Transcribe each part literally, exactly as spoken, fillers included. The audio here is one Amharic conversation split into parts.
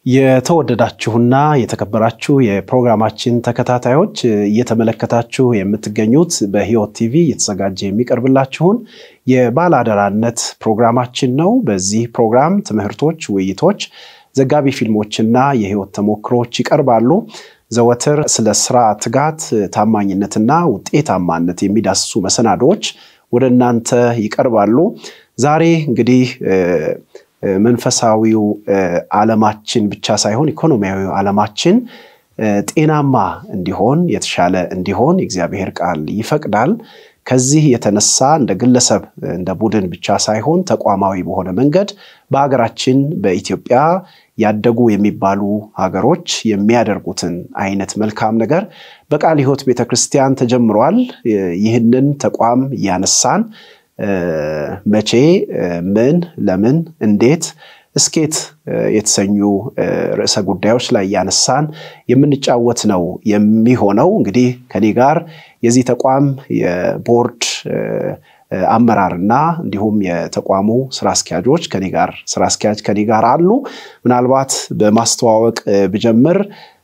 የተወደዳችሁና የተከበራችሁ የፕሮግራማችን ተከታታዮች እየተመለከታችሁ የምትገኙት በህይወት ቲቪ የተዘጋጀ የሚቀርብላችሁን የባላደራነት ፕሮግራማችን ነው። በዚህ ፕሮግራም ትምህርቶች፣ ውይይቶች፣ ዘጋቢ ፊልሞችና የህይወት ተሞክሮች ይቀርባሉ። ዘወትር ስለ ስራ ትጋት፣ ታማኝነትና ውጤታማነት የሚዳስሱ መሰናዶዎች ወደ እናንተ ይቀርባሉ። ዛሬ እንግዲህ መንፈሳዊው ዓለማችን ብቻ ሳይሆን ኢኮኖሚያዊው ዓለማችን ጤናማ እንዲሆን የተሻለ እንዲሆን እግዚአብሔር ቃል ይፈቅዳል። ከዚህ የተነሳ እንደ ግለሰብ እንደ ቡድን ብቻ ሳይሆን ተቋማዊ በሆነ መንገድ በአገራችን በኢትዮጵያ ያደጉ የሚባሉ ሀገሮች የሚያደርጉትን አይነት መልካም ነገር በቃለ ሕይወት ቤተክርስቲያን ተጀምሯል። ይህንን ተቋም ያነሳን መቼ ምን ለምን እንዴት እስኬት የተሰኙ ርዕሰ ጉዳዮች ላይ ያነሳን የምንጫወት ነው የሚሆነው። እንግዲህ ከኔ ጋር የዚህ ተቋም የቦርድ አመራርና እንዲሁም የተቋሙ ስራ አስኪያጆች ከኔ ጋር ስራ አስኪያጅ ከኔ ጋር አሉ። ምናልባት በማስተዋወቅ ብጀምር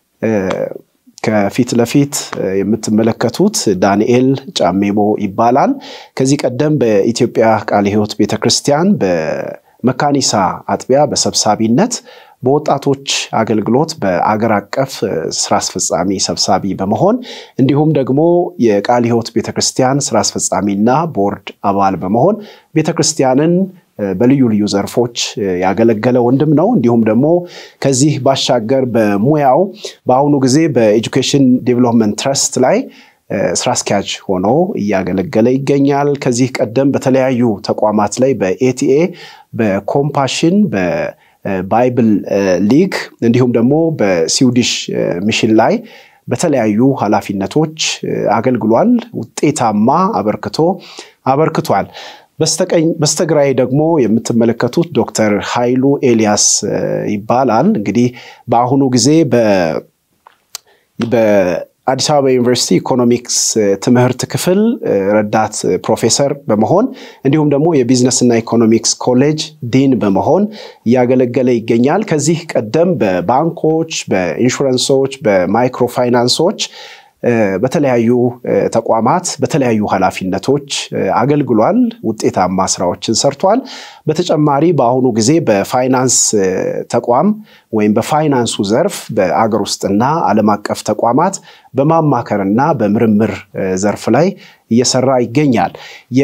ከፊት ለፊት የምትመለከቱት ዳንኤል ጫሜቦ ይባላል። ከዚህ ቀደም በኢትዮጵያ ቃለ ሕይወት ቤተክርስቲያን በመካኒሳ አጥቢያ በሰብሳቢነት በወጣቶች አገልግሎት በአገር አቀፍ ስራ አስፈጻሚ ሰብሳቢ በመሆን እንዲሁም ደግሞ የቃለ ሕይወት ቤተክርስቲያን ስራ አስፈጻሚና ቦርድ አባል በመሆን ቤተክርስቲያንን በልዩ ልዩ ዘርፎች ያገለገለ ወንድም ነው። እንዲሁም ደግሞ ከዚህ ባሻገር በሙያው በአሁኑ ጊዜ በኤጁኬሽን ዴቨሎፕመንት ትረስት ላይ ስራ አስኪያጅ ሆኖ ያገለገለ ይገኛል። ከዚህ ቀደም በተለያዩ ተቋማት ላይ በኤቲኤ በኮምፓሽን በባይብል ሊግ እንዲሁም ደግሞ በስዊዲሽ ሚሽን ላይ በተለያዩ ኃላፊነቶች አገልግሏል። ውጤታማ አበርክቶ አበርክቷል። በስተቀኝ በስተግራይ ደግሞ የምትመለከቱት ዶክተር ኃይሉ ኤልያስ ይባላል። እንግዲህ በአሁኑ ጊዜ በ በአዲስ አበባ ዩኒቨርሲቲ ኢኮኖሚክስ ትምህርት ክፍል ረዳት ፕሮፌሰር በመሆን እንዲሁም ደግሞ የቢዝነስ እና ኢኮኖሚክስ ኮሌጅ ዲን በመሆን ያገለገለ ይገኛል። ከዚህ ቀደም በባንኮች፣ በኢንሹራንሶች፣ በማይክሮ ፋይናንሶች በተለያዩ ተቋማት በተለያዩ ኃላፊነቶች አገልግሏል። ውጤታማ ስራዎችን ሰርቷል። በተጨማሪ በአሁኑ ጊዜ በፋይናንስ ተቋም ወይም በፋይናንሱ ዘርፍ በአገር ውስጥና ዓለም አቀፍ ተቋማት በማማከርና በምርምር ዘርፍ ላይ እየሰራ ይገኛል።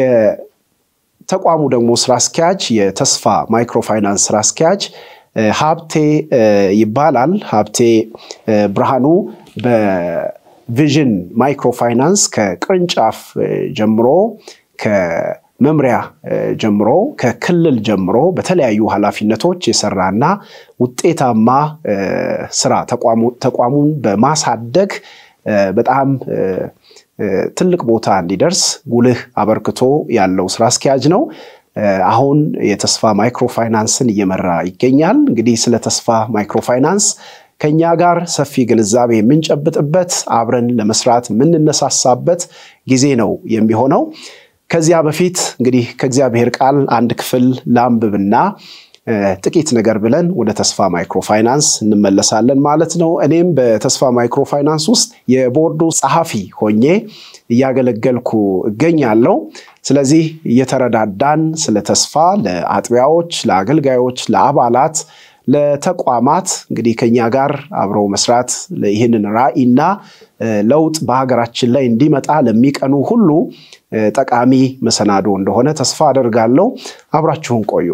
የተቋሙ ደግሞ ስራ አስኪያጅ የተስፋ ማይክሮ ፋይናንስ ስራ አስኪያጅ ሀብቴ ይባላል። ሀብቴ ብርሃኑ በ ቪዥን ማይክሮ ፋይናንስ ከቅርንጫፍ ጀምሮ ከመምሪያ ጀምሮ ከክልል ጀምሮ በተለያዩ ኃላፊነቶች የሰራና ውጤታማ ስራ ተቋሙ ተቋሙን በማሳደግ በጣም ትልቅ ቦታ እንዲደርስ ጉልህ አበርክቶ ያለው ስራ አስኪያጅ ነው። አሁን የተስፋ ማይክሮ ፋይናንስን እየመራ ይገኛል። እንግዲህ ስለ ተስፋ ማይክሮ ፋይናንስ ከኛ ጋር ሰፊ ግንዛቤ የምንጨብጥበት አብረን ለመስራት የምንነሳሳበት ጊዜ ነው የሚሆነው። ከዚያ በፊት እንግዲህ ከእግዚአብሔር ቃል አንድ ክፍል ላንብብና ጥቂት ነገር ብለን ወደ ተስፋ ማይክሮ ፋይናንስ እንመለሳለን ማለት ነው። እኔም በተስፋ ማይክሮ ፋይናንስ ውስጥ የቦርዱ ጸሐፊ ሆኜ እያገለገልኩ እገኛለሁ። ስለዚህ እየተረዳዳን ስለ ተስፋ ለአጥቢያዎች፣ ለአገልጋዮች፣ ለአባላት ለተቋማት እንግዲህ ከኛ ጋር አብረው መስራት ለይህንን ራዕይና ለውጥ በሀገራችን ላይ እንዲመጣ ለሚቀኑ ሁሉ ጠቃሚ መሰናዶ እንደሆነ ተስፋ አደርጋለሁ። አብራችሁን ቆዩ።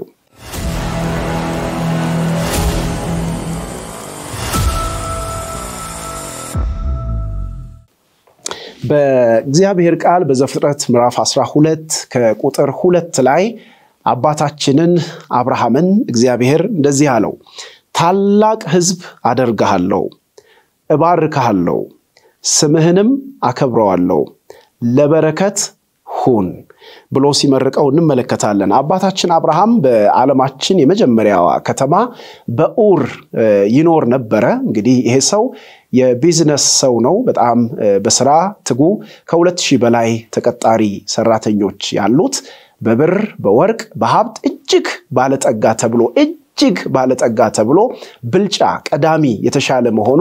በእግዚአብሔር ቃል በዘፍጥረት ምዕራፍ አስራ ሁለት ከቁጥር ሁለት ላይ አባታችንን አብርሃምን እግዚአብሔር እንደዚህ አለው፣ ታላቅ ሕዝብ አደርግሃለሁ፣ እባርክሃለሁ፣ ስምህንም አከብረዋለሁ፣ ለበረከት ሁን ብሎ ሲመርቀው እንመለከታለን። አባታችን አብርሃም በዓለማችን የመጀመሪያዋ ከተማ በኡር ይኖር ነበረ። እንግዲህ ይሄ ሰው የቢዝነስ ሰው ነው። በጣም በስራ ትጉ ከሁለት ሺህ በላይ ተቀጣሪ ሰራተኞች ያሉት በብር በወርቅ በሀብት እጅግ ባለጠጋ ተብሎ እጅግ ባለጠጋ ተብሎ ብልጫ ቀዳሚ የተሻለ መሆኑ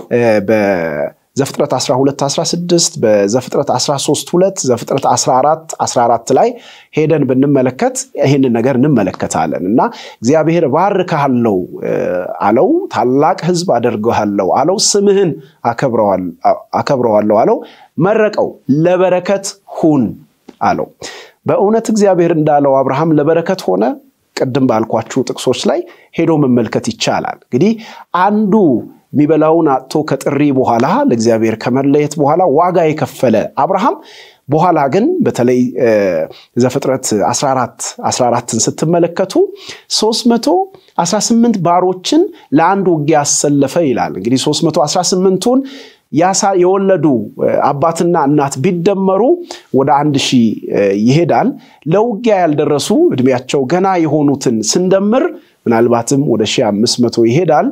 በዘፍጥረት አስራ ሁለት አስራ ስድስት በዘፍጥረት አስራ ሶስት ሁለት ዘፍጥረት አስራ አራት አስራ አራት ላይ ሄደን ብንመለከት ይሄንን ነገር እንመለከታለን እና እግዚአብሔር ባርካለው አለው ታላቅ ሕዝብ አደርጋለሁ አለው ስምህን አከብረዋለሁ አከብረዋለሁ አለው መረቀው ለበረከት ሁን አለው በእውነት እግዚአብሔር እንዳለው አብርሃም ለበረከት ሆነ ቀደም ባልኳችሁ ጥቅሶች ላይ ሄዶ መመልከት ይቻላል እንግዲህ አንዱ ሚበላውን አጥቶ ከጥሪ በኋላ ለእግዚአብሔር ከመለየት በኋላ ዋጋ የከፈለ አብርሃም በኋላ ግን በተለይ ዘፍጥረት አስራ አራት አስራ አራትን ስትመለከቱ ሶስት መቶ አስራ ስምንት ባሮችን ለአንድ ውጊያ አሰለፈ ይላል እንግዲህ ሶስት መቶ አስራ ስምንቱን ያሳ የወለዱ አባትና እናት ቢደመሩ ወደ አንድ ሺህ ይሄዳል ለውጊያ ያልደረሱ እድሜያቸው ገና የሆኑትን ስንደምር ምናልባትም ወደ አንድ ሺህ አምስት መቶ ይሄዳል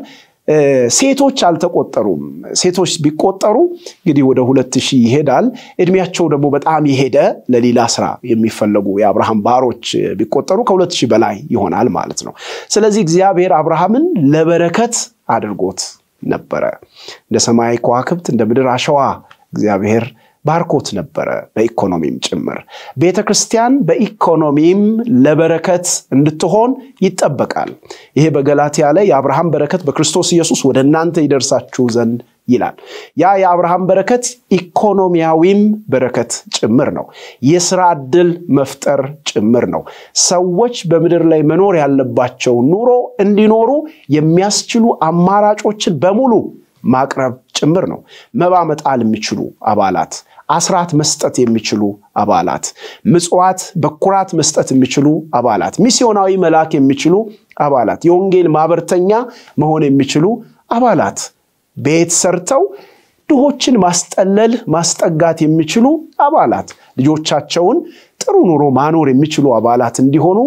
ሴቶች አልተቆጠሩም ሴቶች ቢቆጠሩ እንግዲህ ወደ ሁለት ሺህ ይሄዳል እድሜያቸው ደግሞ በጣም ይሄደ ለሌላ ስራ የሚፈልጉ የአብርሃም ባሮች ቢቆጠሩ ከሁለት ሺህ በላይ ይሆናል ማለት ነው ስለዚህ እግዚአብሔር አብርሃምን ለበረከት አድርጎት ነበረ እንደ ሰማይ ከዋክብት እንደ ምድር አሸዋ እግዚአብሔር ባርኮት ነበረ በኢኮኖሚም ጭምር ቤተክርስቲያን በኢኮኖሚም ለበረከት እንድትሆን ይጠበቃል ይሄ በገላትያ ላይ የአብርሃም በረከት በክርስቶስ ኢየሱስ ወደ እናንተ ይደርሳችሁ ዘንድ ይላል ያ የአብርሃም በረከት ኢኮኖሚያዊም በረከት ጭምር ነው የሥራ ዕድል መፍጠር ጭምር ነው ሰዎች በምድር ላይ መኖር ያለባቸው ኑሮ እንዲኖሩ የሚያስችሉ አማራጮችን በሙሉ ማቅረብ ጭምር ነው መባ መጣል የሚችሉ አባላት አስራት መስጠት የሚችሉ አባላት ምጽዋት በኩራት መስጠት የሚችሉ አባላት ሚስዮናዊ መላክ የሚችሉ አባላት የወንጌል ማበርተኛ መሆን የሚችሉ አባላት ቤት ሰርተው ድሆችን ማስጠለል ማስጠጋት የሚችሉ አባላት ልጆቻቸውን ጥሩ ኑሮ ማኖር የሚችሉ አባላት እንዲሆኑ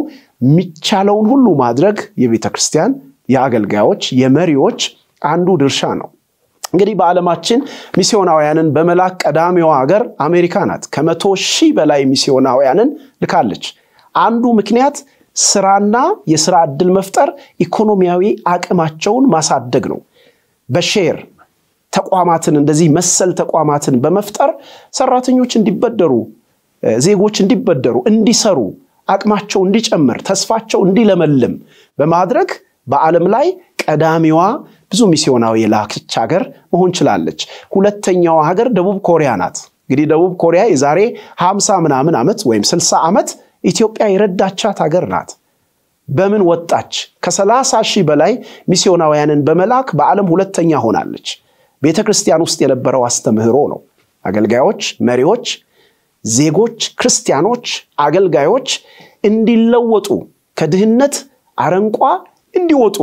ሚቻለውን ሁሉ ማድረግ የቤተክርስቲያን የአገልጋዮች የመሪዎች አንዱ ድርሻ ነው እንግዲህ በዓለማችን ሚስዮናውያንን በመላክ ቀዳሚዋ ሀገር አሜሪካ ናት ከመቶ ሺህ በላይ ሚስዮናውያንን ልካለች አንዱ ምክንያት ስራና የሥራ ዕድል መፍጠር ኢኮኖሚያዊ አቅማቸውን ማሳደግ ነው በሼር ተቋማትን እንደዚህ መሰል ተቋማትን በመፍጠር ሰራተኞች እንዲበደሩ ዜጎች እንዲበደሩ እንዲሰሩ አቅማቸው እንዲጨምር ተስፋቸው እንዲለመልም በማድረግ በዓለም ላይ ቀዳሚዋ ብዙ ሚስዮናዊ የላከች ሀገር መሆን ይችላልች ሁለተኛው ሀገር ደቡብ ኮሪያ ናት እንግዲህ ደቡብ ኮሪያ የዛሬ ሃምሳ ምናምን አመት ወይም ስልሳ አመት ኢትዮጵያ የረዳቻት ሀገር ናት በምን ወጣች ከሰላሳ ሺህ በላይ ሚስዮናውያንን በመላክ በዓለም ሁለተኛ ሆናለች ቤተክርስቲያን ውስጥ የነበረው አስተምህሮ ነው አገልጋዮች መሪዎች ዜጎች ክርስቲያኖች አገልጋዮች እንዲለወጡ ከድህነት አረንቋ እንዲወጡ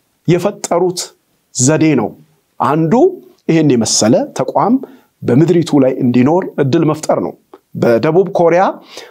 የፈጠሩት ዘዴ ነው አንዱ ይሄን የመሰለ ተቋም በምድሪቱ ላይ እንዲኖር እድል መፍጠር ነው በደቡብ ኮሪያ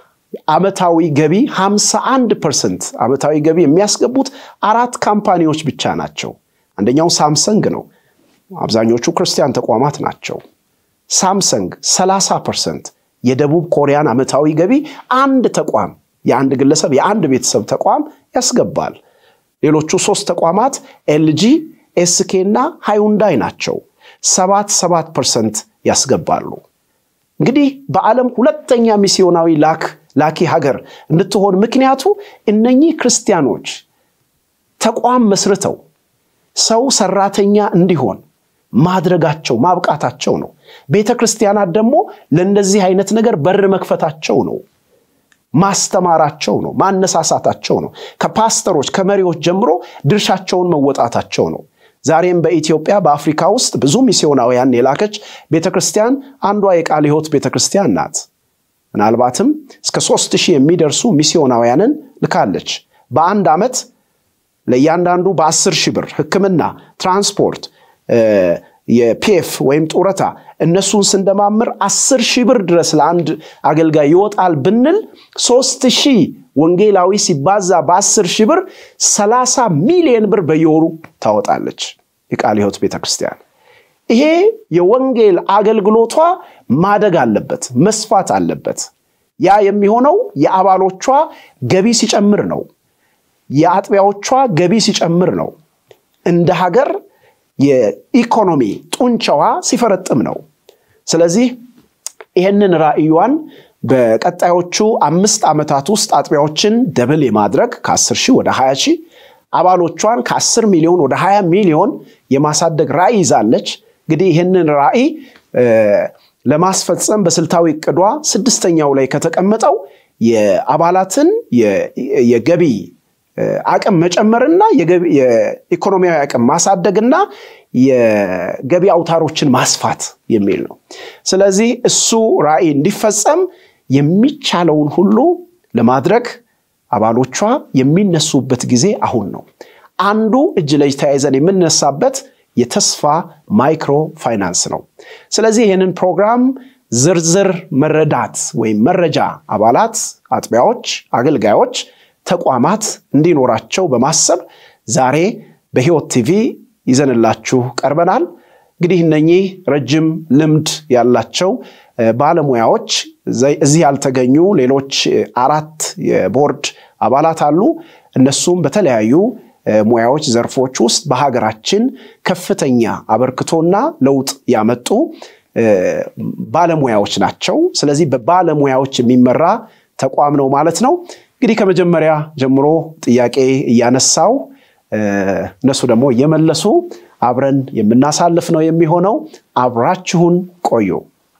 አመታዊ ገቢ ሃምሳ አንድ ፐርሰንት አመታዊ ገቢ የሚያስገቡት አራት ካምፓኒዎች ብቻ ናቸው አንደኛው ሳምሰንግ ነው አብዛኞቹ ክርስቲያን ተቋማት ናቸው ሳምሰንግ ሰላሳ ፐርሰንት የደቡብ ኮሪያን አመታዊ ገቢ አንድ ተቋም የአንድ ግለሰብ የአንድ ቤተሰብ ተቋም ያስገባል ሌሎቹ ሶስት ተቋማት ኤልጂ ኤስኬ እና ሃዩንዳይ ናቸው ሰባት ሰባት ፐርሰንት ያስገባሉ እንግዲህ በዓለም ሁለተኛ ሚስዮናዊ ላክ ላኪ ሀገር እንድትሆን ምክንያቱ እነኚህ ክርስቲያኖች ተቋም መስርተው ሰው ሰራተኛ እንዲሆን ማድረጋቸው ማብቃታቸው ነው ቤተክርስቲያናት ደግሞ ለነዚህ አይነት ነገር በር መክፈታቸው ነው ማስተማራቸው ነው ማነሳሳታቸው ነው ከፓስተሮች ከመሪዎች ጀምሮ ድርሻቸውን መወጣታቸው ነው ዛሬም በኢትዮጵያ በአፍሪካ ውስጥ ብዙ ሚስዮናውያን የላከች ቤተክርስቲያን አንዷ የቃል ሕይወት ቤተክርስቲያን ናት ምናልባትም እስከ ሶስት ሺህ የሚደርሱ ሚስዮናውያንን ልካለች በአንድ አመት ለያንዳንዱ በ10 ሺህ ብር ህክምና ትራንስፖርት የፒኤፍ ወይም ጡረታ እነሱን ስንደማምር አስር ሺህ ብር ድረስ ለአንድ አገልጋይ ይወጣል ብንል ሶስት ሺህ ወንጌላዊ ሲባዛ በ10 ሺህ ብር ሰላሳ ሚሊዮን ብር በየወሩ ታወጣለች የቃል ሕይወት ቤተክርስቲያን ይሄ የወንጌል አገልግሎቷ ማደግ አለበት መስፋት አለበት ያ የሚሆነው የአባሎቿ ገቢ ሲጨምር ነው የአጥቢያዎቿ ገቢ ሲጨምር ነው እንደ ሀገር የኢኮኖሚ ጡንቻዋ ሲፈረጥም ነው ስለዚህ ይሄንን ራእዩዋን በቀጣዮቹ አምስት አመታት ውስጥ አጥቢያዎችን ደብል የማድረግ ከ10 ሺህ ወደ ሃያ ሺህ አባሎቿን ከ10 ሚሊዮን ወደ ሃያ ሚሊዮን የማሳደግ ራእይ ይዛለች እንግዲህ ይሄንን ራእይ ለማስፈጸም በስልታዊ እቅዷ ስድስተኛው ላይ ከተቀመጠው የአባላትን የገቢ አቅም መጨመርና የገቢ የኢኮኖሚያዊ አቅም ማሳደግና የገቢ አውታሮችን ማስፋት የሚል ነው ስለዚህ እሱ ራእይ እንዲፈጸም የሚቻለውን ሁሉ ለማድረግ አባሎቿ የሚነሱበት ጊዜ አሁን ነው አንዱ እጅ ለእጅ ተያይዘን የምንነሳበት የተስፋ ማይክሮ ፋይናንስ ነው ስለዚህ ይሄንን ፕሮግራም ዝርዝር መረዳት ወይ መረጃ አባላት አጥቢያዎች አገልጋዮች ተቋማት እንዲኖራቸው በማሰብ ዛሬ በህይወት ቲቪ ይዘንላችሁ ቀርበናል እንግዲህ እነኚህ ረጅም ልምድ ያላቸው ባለሙያዎች እዚህ ያልተገኙ ሌሎች አራት የቦርድ አባላት አሉ እነሱም በተለያዩ ሙያዎች ዘርፎች ውስጥ በሀገራችን ከፍተኛ አበርክቶና ለውጥ ያመጡ ባለሙያዎች ናቸው ስለዚህ በባለሙያዎች የሚመራ ተቋም ነው ማለት ነው እንግዲህ ከመጀመሪያ ጀምሮ ጥያቄ ያነሳው እነሱ ደግሞ የመለሱ አብረን የምናሳልፍ ነው የሚሆነው አብራችሁን ቆዩ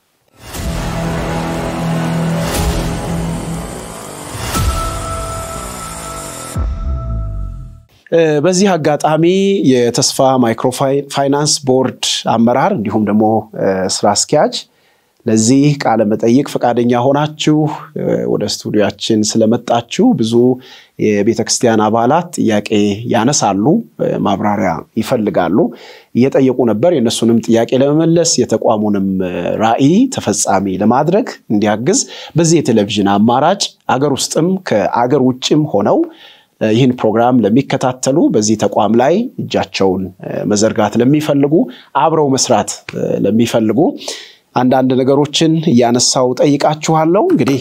በዚህ አጋጣሚ የተስፋ ማይክሮ ፋይናንስ ቦርድ አመራር እንዲሁም ደግሞ ስራ አስኪያጅ ለዚህ ቃለ መጠይቅ ፈቃደኛ ሆናችሁ ወደ ስቱዲዮአችን ስለመጣችሁ ብዙ የቤተክርስቲያን አባላት ጥያቄ ያነሳሉ ማብራሪያ ይፈልጋሉ እየጠየቁ ነበር የነሱንም ጥያቄ ለመመለስ የተቋሙንም ራእይ ተፈጻሚ ለማድረግ እንዲያግዝ በዚህ ቴሌቪዥን አማራጭ አገር ውስጥም ከአገር ውጭም ሆነው ይህን ፕሮግራም ለሚከታተሉ በዚህ ተቋም ላይ እጃቸውን መዘርጋት ለሚፈልጉ አብረው መስራት ለሚፈልጉ አንዳንድ ነገሮችን ያነሳው ጠይቃችኋለሁ እንግዲህ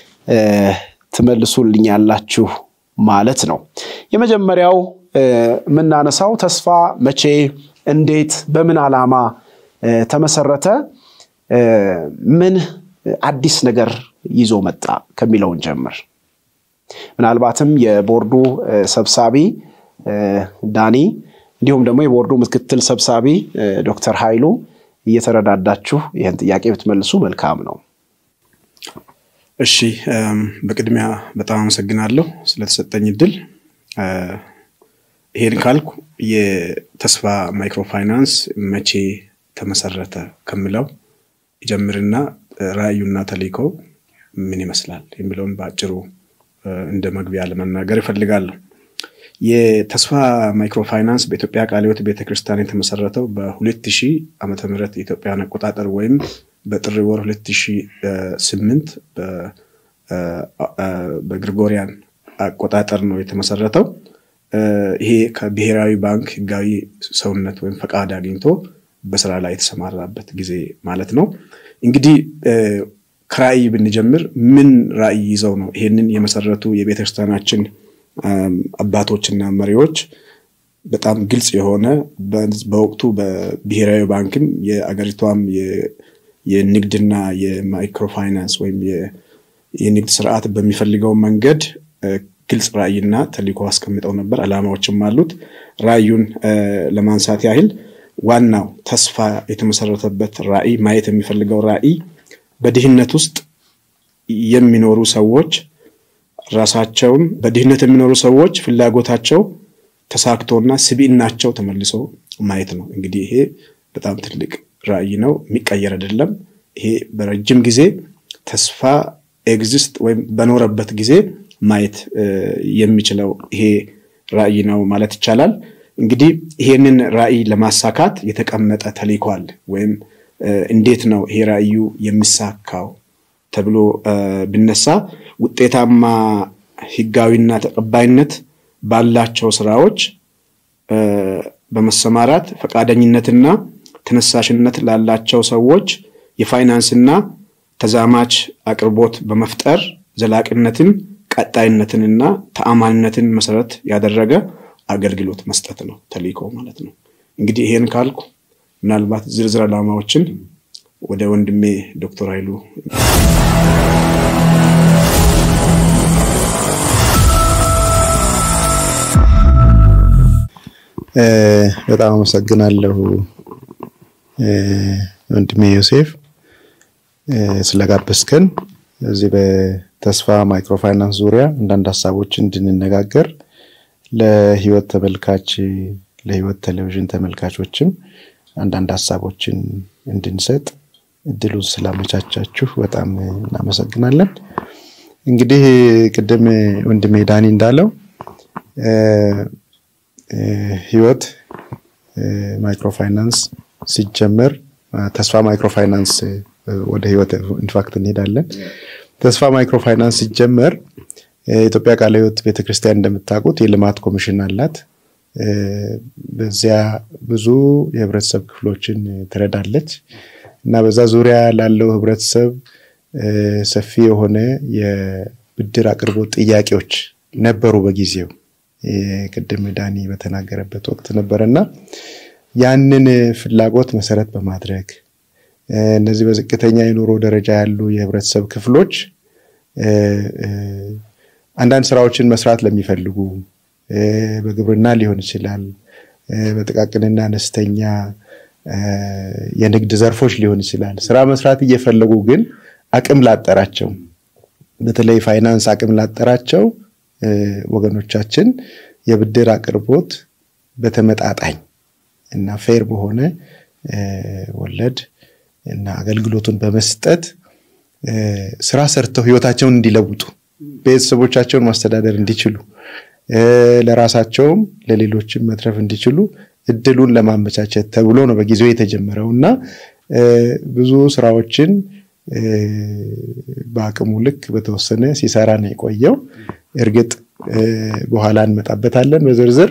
ትመልሱልኛላችሁ ማለት ነው የመጀመሪያው ምናነሳው ተስፋ መቼ እንዴት በምን ዓላማ ተመሰረተ ምን አዲስ ነገር ይዞ መጣ ከሚለውን ጀምር ምናልባትም የቦርዱ ሰብሳቢ ዳኒ እንዲሁም ደግሞ የቦርዱ ምክትል ሰብሳቢ ዶክተር ኃይሉ እየተረዳዳችሁ ይሄን ጥያቄ ብትመልሱ መልካም ነው እሺ በቅድሚያ በጣም አመሰግናለሁ ስለተሰጠኝ እድል ይሄን ካልኩ የተስፋ ማይክሮ ፋይናንስ መቼ ተመሰረተ ከመለው ይጀምርና ራእዩና ተልእኮው ምን ይመስላል የሚለውን ባጭሩ እንደ መግቢያ ለመናገር ይፈልጋለሁ የተስፋ ማይክሮ ፋይናንስ በኢትዮጵያ ቃለ ሕይወት ቤተክርስቲያን የተመሰረተው በ2000 ዓመተ ምህረት ኢትዮጵያን አቆጣጠር ወይም በጥር ወር ሁለት ሺህ ስምንት በግሪጎሪያን አቆጣጠር ነው የተመሰረተው ይሄ ከብሔራዊ ባንክ ህጋዊ ሰውነት ወይም ፈቃድ አግኝቶ በስራ ላይ የተሰማራበት ጊዜ ማለት ነው እንግዲህ ከራእይ ብንጀምር ምን ራእይ ይዘው ነው ይሄንን የመሰረቱ የቤተክርስቲያናችን አባቶችና መሪዎች በጣም ግልጽ የሆነ በወቅቱ በብሔራዊ ባንክም የአገሪቷም የንግድና የማይክሮ ፋይናንስ ወይም የንግድ ስርዓት በሚፈልገው መንገድ ግልጽ ራእይና ተልእኮ አስቀምጠው ነበር አላማዎችም አሉት ራእዩን ለማንሳት ያህል ዋናው ተስፋ የተመሰረተበት ራእይ ማየት የሚፈልገው ራእይ በድህነት ውስጥ የሚኖሩ ሰዎች ራሳቸውን በድህነት የሚኖሩ ሰዎች ፍላጎታቸው ተሳክቶና ስብዕናቸው ተመልሶ ማየት ነው እንግዲህ ይሄ በጣም ትልቅ ራእይ ነው የሚቀየር አይደለም ይሄ በረጅም ጊዜ ተስፋ ኤግዚስት ወይም በኖረበት ጊዜ ማየት የሚችለው ይሄ ራእይ ነው ማለት ይቻላል እንግዲህ ይሄንን ራእይ ለማሳካት የተቀመጠ ተልእኮ አለ ወይም እንዴት ነው ይሄ ራእዩ የሚሳካው ተብሎ ብነሳ ውጤታማ ህጋዊና ተቀባይነት ባላቸው ስራዎች በመሰማራት ፈቃደኝነትና ተነሳሽነት ላላቸው ሰዎች የፋይናንስና ተዛማች አቅርቦት በመፍጠር ዘላቂነትን ቀጣይነትንና ተአማንነትን መሰረት ያደረገ አገልግሎት መስጠት ነው ተልእኮ ማለት ነው። እንግዲህ ይሄን ካልኩ ምናልባት ዝርዝር ዓላማዎችን ወደ ወንድሜ ዶክተር ኃይሉ እ በጣም አመሰግናለሁ ወንድሜ ዮሴፍ ስለጋበዝከን እዚህ በተስፋ ማይክሮፋይናንስ ዙሪያ አንዳንድ ሐሳቦችን እንድንነጋገር ለህይወት ተመልካች ለህይወት ቴሌቪዥን ተመልካቾችም አንዳንድ ሐሳቦችን እንድንሰጥ እድሉን ስላመቻቻችሁ በጣም እናመሰግናለን። እንግዲህ ቅድም ወንድሜ ዳኒ እንዳለው ህይወት ማይክሮፋይናንስ ሲጀመር ተስፋ ማይክሮፋይናንስ ወደ ህይወት ኢንፋክት እንሄዳለን። ተስፋ ማይክሮፋይናንስ ሲጀመር ኢትዮጵያ ቃለ ህይወት ቤተክርስቲያን እንደምታውቁት የልማት ኮሚሽን አላት። በዚያ ብዙ የህብረተሰብ ክፍሎችን ትረዳለች እና በዛ ዙሪያ ላለው ህብረተሰብ ሰፊ የሆነ የብድር አቅርቦት ጥያቄዎች ነበሩ በጊዜው ቅድም ዳኒ በተናገረበት ወቅት ነበርና ያንን ፍላጎት መሰረት በማድረግ እነዚህ በዝቅተኛ የኑሮ ደረጃ ያሉ የህብረተሰብ ክፍሎች አንዳንድ ስራዎችን መስራት ለሚፈልጉ በግብርና ሊሆን ይችላል በጥቃቅንና አነስተኛ የንግድ ዘርፎች ሊሆን ይችላል ስራ መስራት እየፈለጉ ግን አቅም ላጠራቸው በተለይ ፋይናንስ አቅም ላጠራቸው ወገኖቻችን የብድር አቅርቦት በተመጣጣኝ እና ፌር በሆነ ወለድ እና አገልግሎቱን በመስጠት ስራ ሰርተው ህይወታቸውን እንዲለውጡ ቤተሰቦቻቸውን ማስተዳደር እንዲችሉ ለራሳቸውም ለሌሎችም መትረፍ እንዲችሉ እድሉን ለማመቻቸት ተብሎ ነው በጊዜው የተጀመረውና ብዙ ስራዎችን በአቅሙ ልክ በተወሰነ ሲሰራ ነው የቆየው። እርግጥ በኋላ እንመጣበታለን በዝርዝር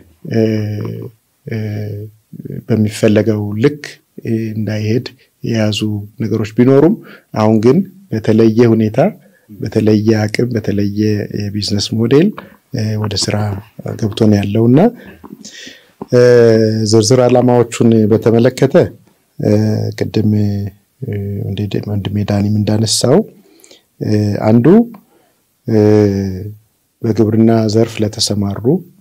በሚፈለገው ልክ እንዳይሄድ የያዙ ነገሮች ቢኖሩም አሁን ግን በተለየ ሁኔታ በተለየ አቅም በተለየ የቢዝነስ ሞዴል ወደ ስራ ገብቶ ነው ያለውና ዝርዝር ዓላማዎቹን በተመለከተ ቅድም ወንድሜ ዳኒም እንዳነሳው አንዱ በግብርና ዘርፍ ለተሰማሩ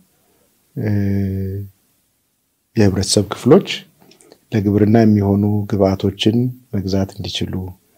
የህብረተሰብ ክፍሎች ለግብርና የሚሆኑ ግብአቶችን መግዛት እንዲችሉ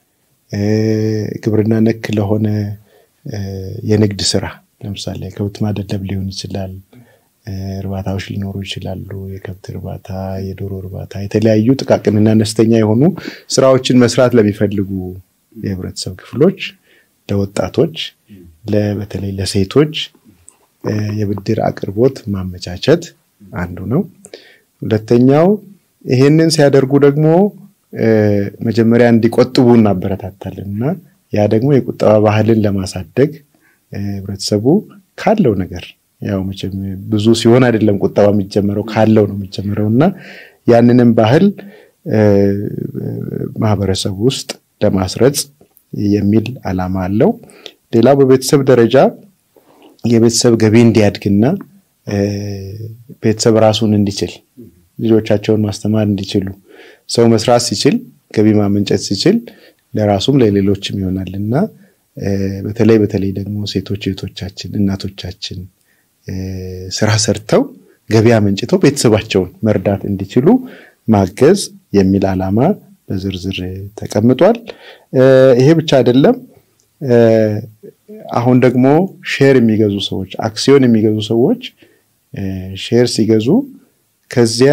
ግብርና ነክ ለሆነ የንግድ ስራ ለምሳሌ ከብት ማደለብ ሊሆን ይችላል እርባታዎች ሊኖሩ ይችላሉ የከብት እርባታ የዶሮ እርባታ የተለያዩ ጥቃቅንና አነስተኛ የሆኑ ስራዎችን መስራት ለሚፈልጉ የህብረተሰብ ክፍሎች ለወጣቶች ለበተለይ ለሴቶች የብድር አቅርቦት ማመቻቸት አንዱ ነው። ሁለተኛው ይሄንን ሲያደርጉ ደግሞ መጀመሪያ እንዲቆጥቡ እናበረታታለንና ያ ደግሞ የቁጠባ ባህልን ለማሳደግ ህብረተሰቡ ካለው ነገር ያው መቼም ብዙ ሲሆን አይደለም ቁጠባ የሚጀመረው ካለው ነው የሚጀመረውና ያንንም ባህል ማህበረሰብ ውስጥ ለማስረጽ የሚል ዓላማ አለው። ሌላው በቤተሰብ ደረጃ የቤተሰብ ገቢ እንዲያድግና ቤተሰብ ራሱን እንዲችል ልጆቻቸውን ማስተማር እንዲችሉ ሰው መስራት ሲችል ገቢ ማመንጨት ሲችል ለራሱም ለሌሎችም ይሆናልና በተለይ በተለይ ደግሞ ሴቶች እህቶቻችን እናቶቻችን ስራ ሰርተው ገቢ አመንጭተው ቤተሰባቸውን መርዳት እንዲችሉ ማገዝ የሚል ዓላማ በዝርዝር ተቀምጧል። ይሄ ብቻ አይደለም አሁን ደግሞ ሼር የሚገዙ ሰዎች አክሲዮን የሚገዙ ሰዎች ሼር ሲገዙ ከዚያ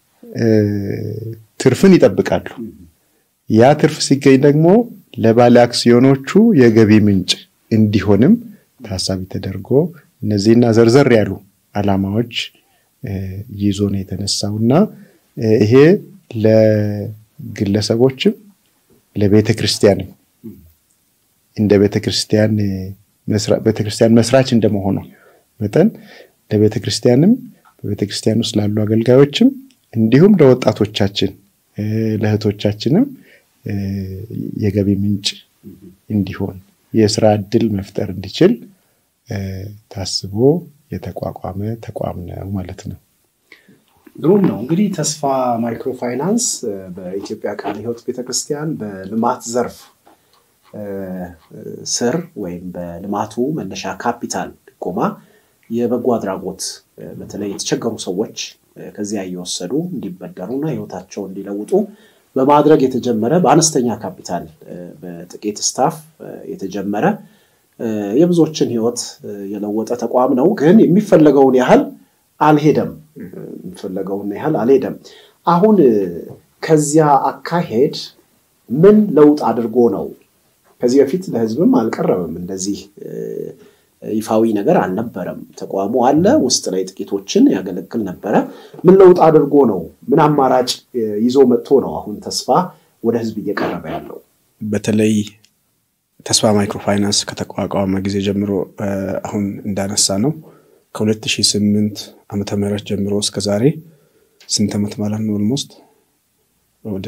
ትርፍን ይጠብቃሉ። ያ ትርፍ ሲገኝ ደግሞ ለባለ አክሲዮኖቹ የገቢ ምንጭ እንዲሆንም ታሳቢ ተደርጎ እነዚህና ዘርዘር ያሉ ዓላማዎች ይዞ ነው የተነሳውና ይሄ ለግለሰቦችም ለቤተክርስቲያንም እንደ ቤተክርስቲያን መስራች ቤተክርስቲያን መስራች እንደመሆኑ መጠን ለቤተክርስቲያንም በቤተክርስቲያን ውስጥ ላሉ አገልጋዮችም እንዲሁም ለወጣቶቻችን ለህቶቻችንም የገቢ ምንጭ እንዲሆን የሥራ ዕድል መፍጠር እንዲችል ታስቦ የተቋቋመ ተቋም ነው ማለት ነው። ግሩም ነው። እንግዲህ ተስፋ ማይክሮ ፋይናንስ በኢትዮጵያ ቃለ ሕይወት ቤተክርስቲያን በልማት ዘርፍ ስር ወይም በልማቱ መነሻ ካፒታል ቆማ የበጎ አድራጎት በተለይ የተቸገሩ ሰዎች ከዚያ እየወሰዱ እንዲበደሩና ህይወታቸውን እንዲለውጡ በማድረግ የተጀመረ በአነስተኛ ካፒታል በጥቂት ስታፍ የተጀመረ የብዙዎችን ህይወት የለወጠ ተቋም ነው። ግን የሚፈልገውን ያህል አልሄደም የሚፈልገውን ያህል አልሄደም። አሁን ከዚያ አካሄድ ምን ለውጥ አድርጎ ነው? ከዚህ በፊት ለህዝብም አልቀረበም፣ እንደዚህ ይፋዊ ነገር አልነበረም። ተቋሙ አለ ውስጥ ላይ ጥቂቶችን ያገለግል ነበር። ምን ለውጥ አድርጎ ነው? ምን አማራጭ ይዞ መጥቶ ነው አሁን ተስፋ ወደ ህዝብ እየቀረበ ያለው? በተለይ ተስፋ ማይክሮ ፋይናንስ ከተቋቋመ ጊዜ ጀምሮ አሁን እንዳነሳ ነው ከ2008 ዓመተ ምህረት ጀምሮ እስከ ዛሬ ስንት ዓመት ማለት ነው? ኦልሞስት ወደ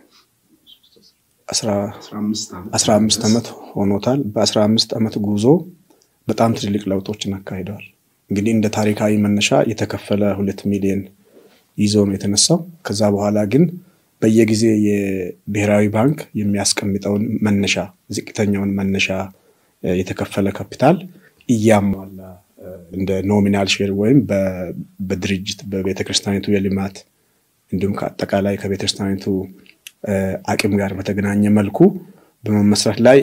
አስራ አምስት ዓመት ሆኖታል። በ15 ዓመት ጉዞ በጣም ትልልቅ ለውጦችን አካሂደዋል። እንግዲህ እንደ ታሪካዊ መነሻ የተከፈለ ሁለት ሚሊዮን ይዞ ነው የተነሳው። ከዛ በኋላ ግን በየጊዜ የብሔራዊ ባንክ የሚያስቀምጠውን መነሻ ዝቅተኛውን መነሻ የተከፈለ ካፒታል እያሟላ እንደ ኖሚናል ሼር ወይም በድርጅት በቤተክርስቲያኒቱ የልማት እንዲሁም ከአጠቃላይ ከቤተክርስቲያኒቱ አቅም ጋር በተገናኘ መልኩ በመመስረት ላይ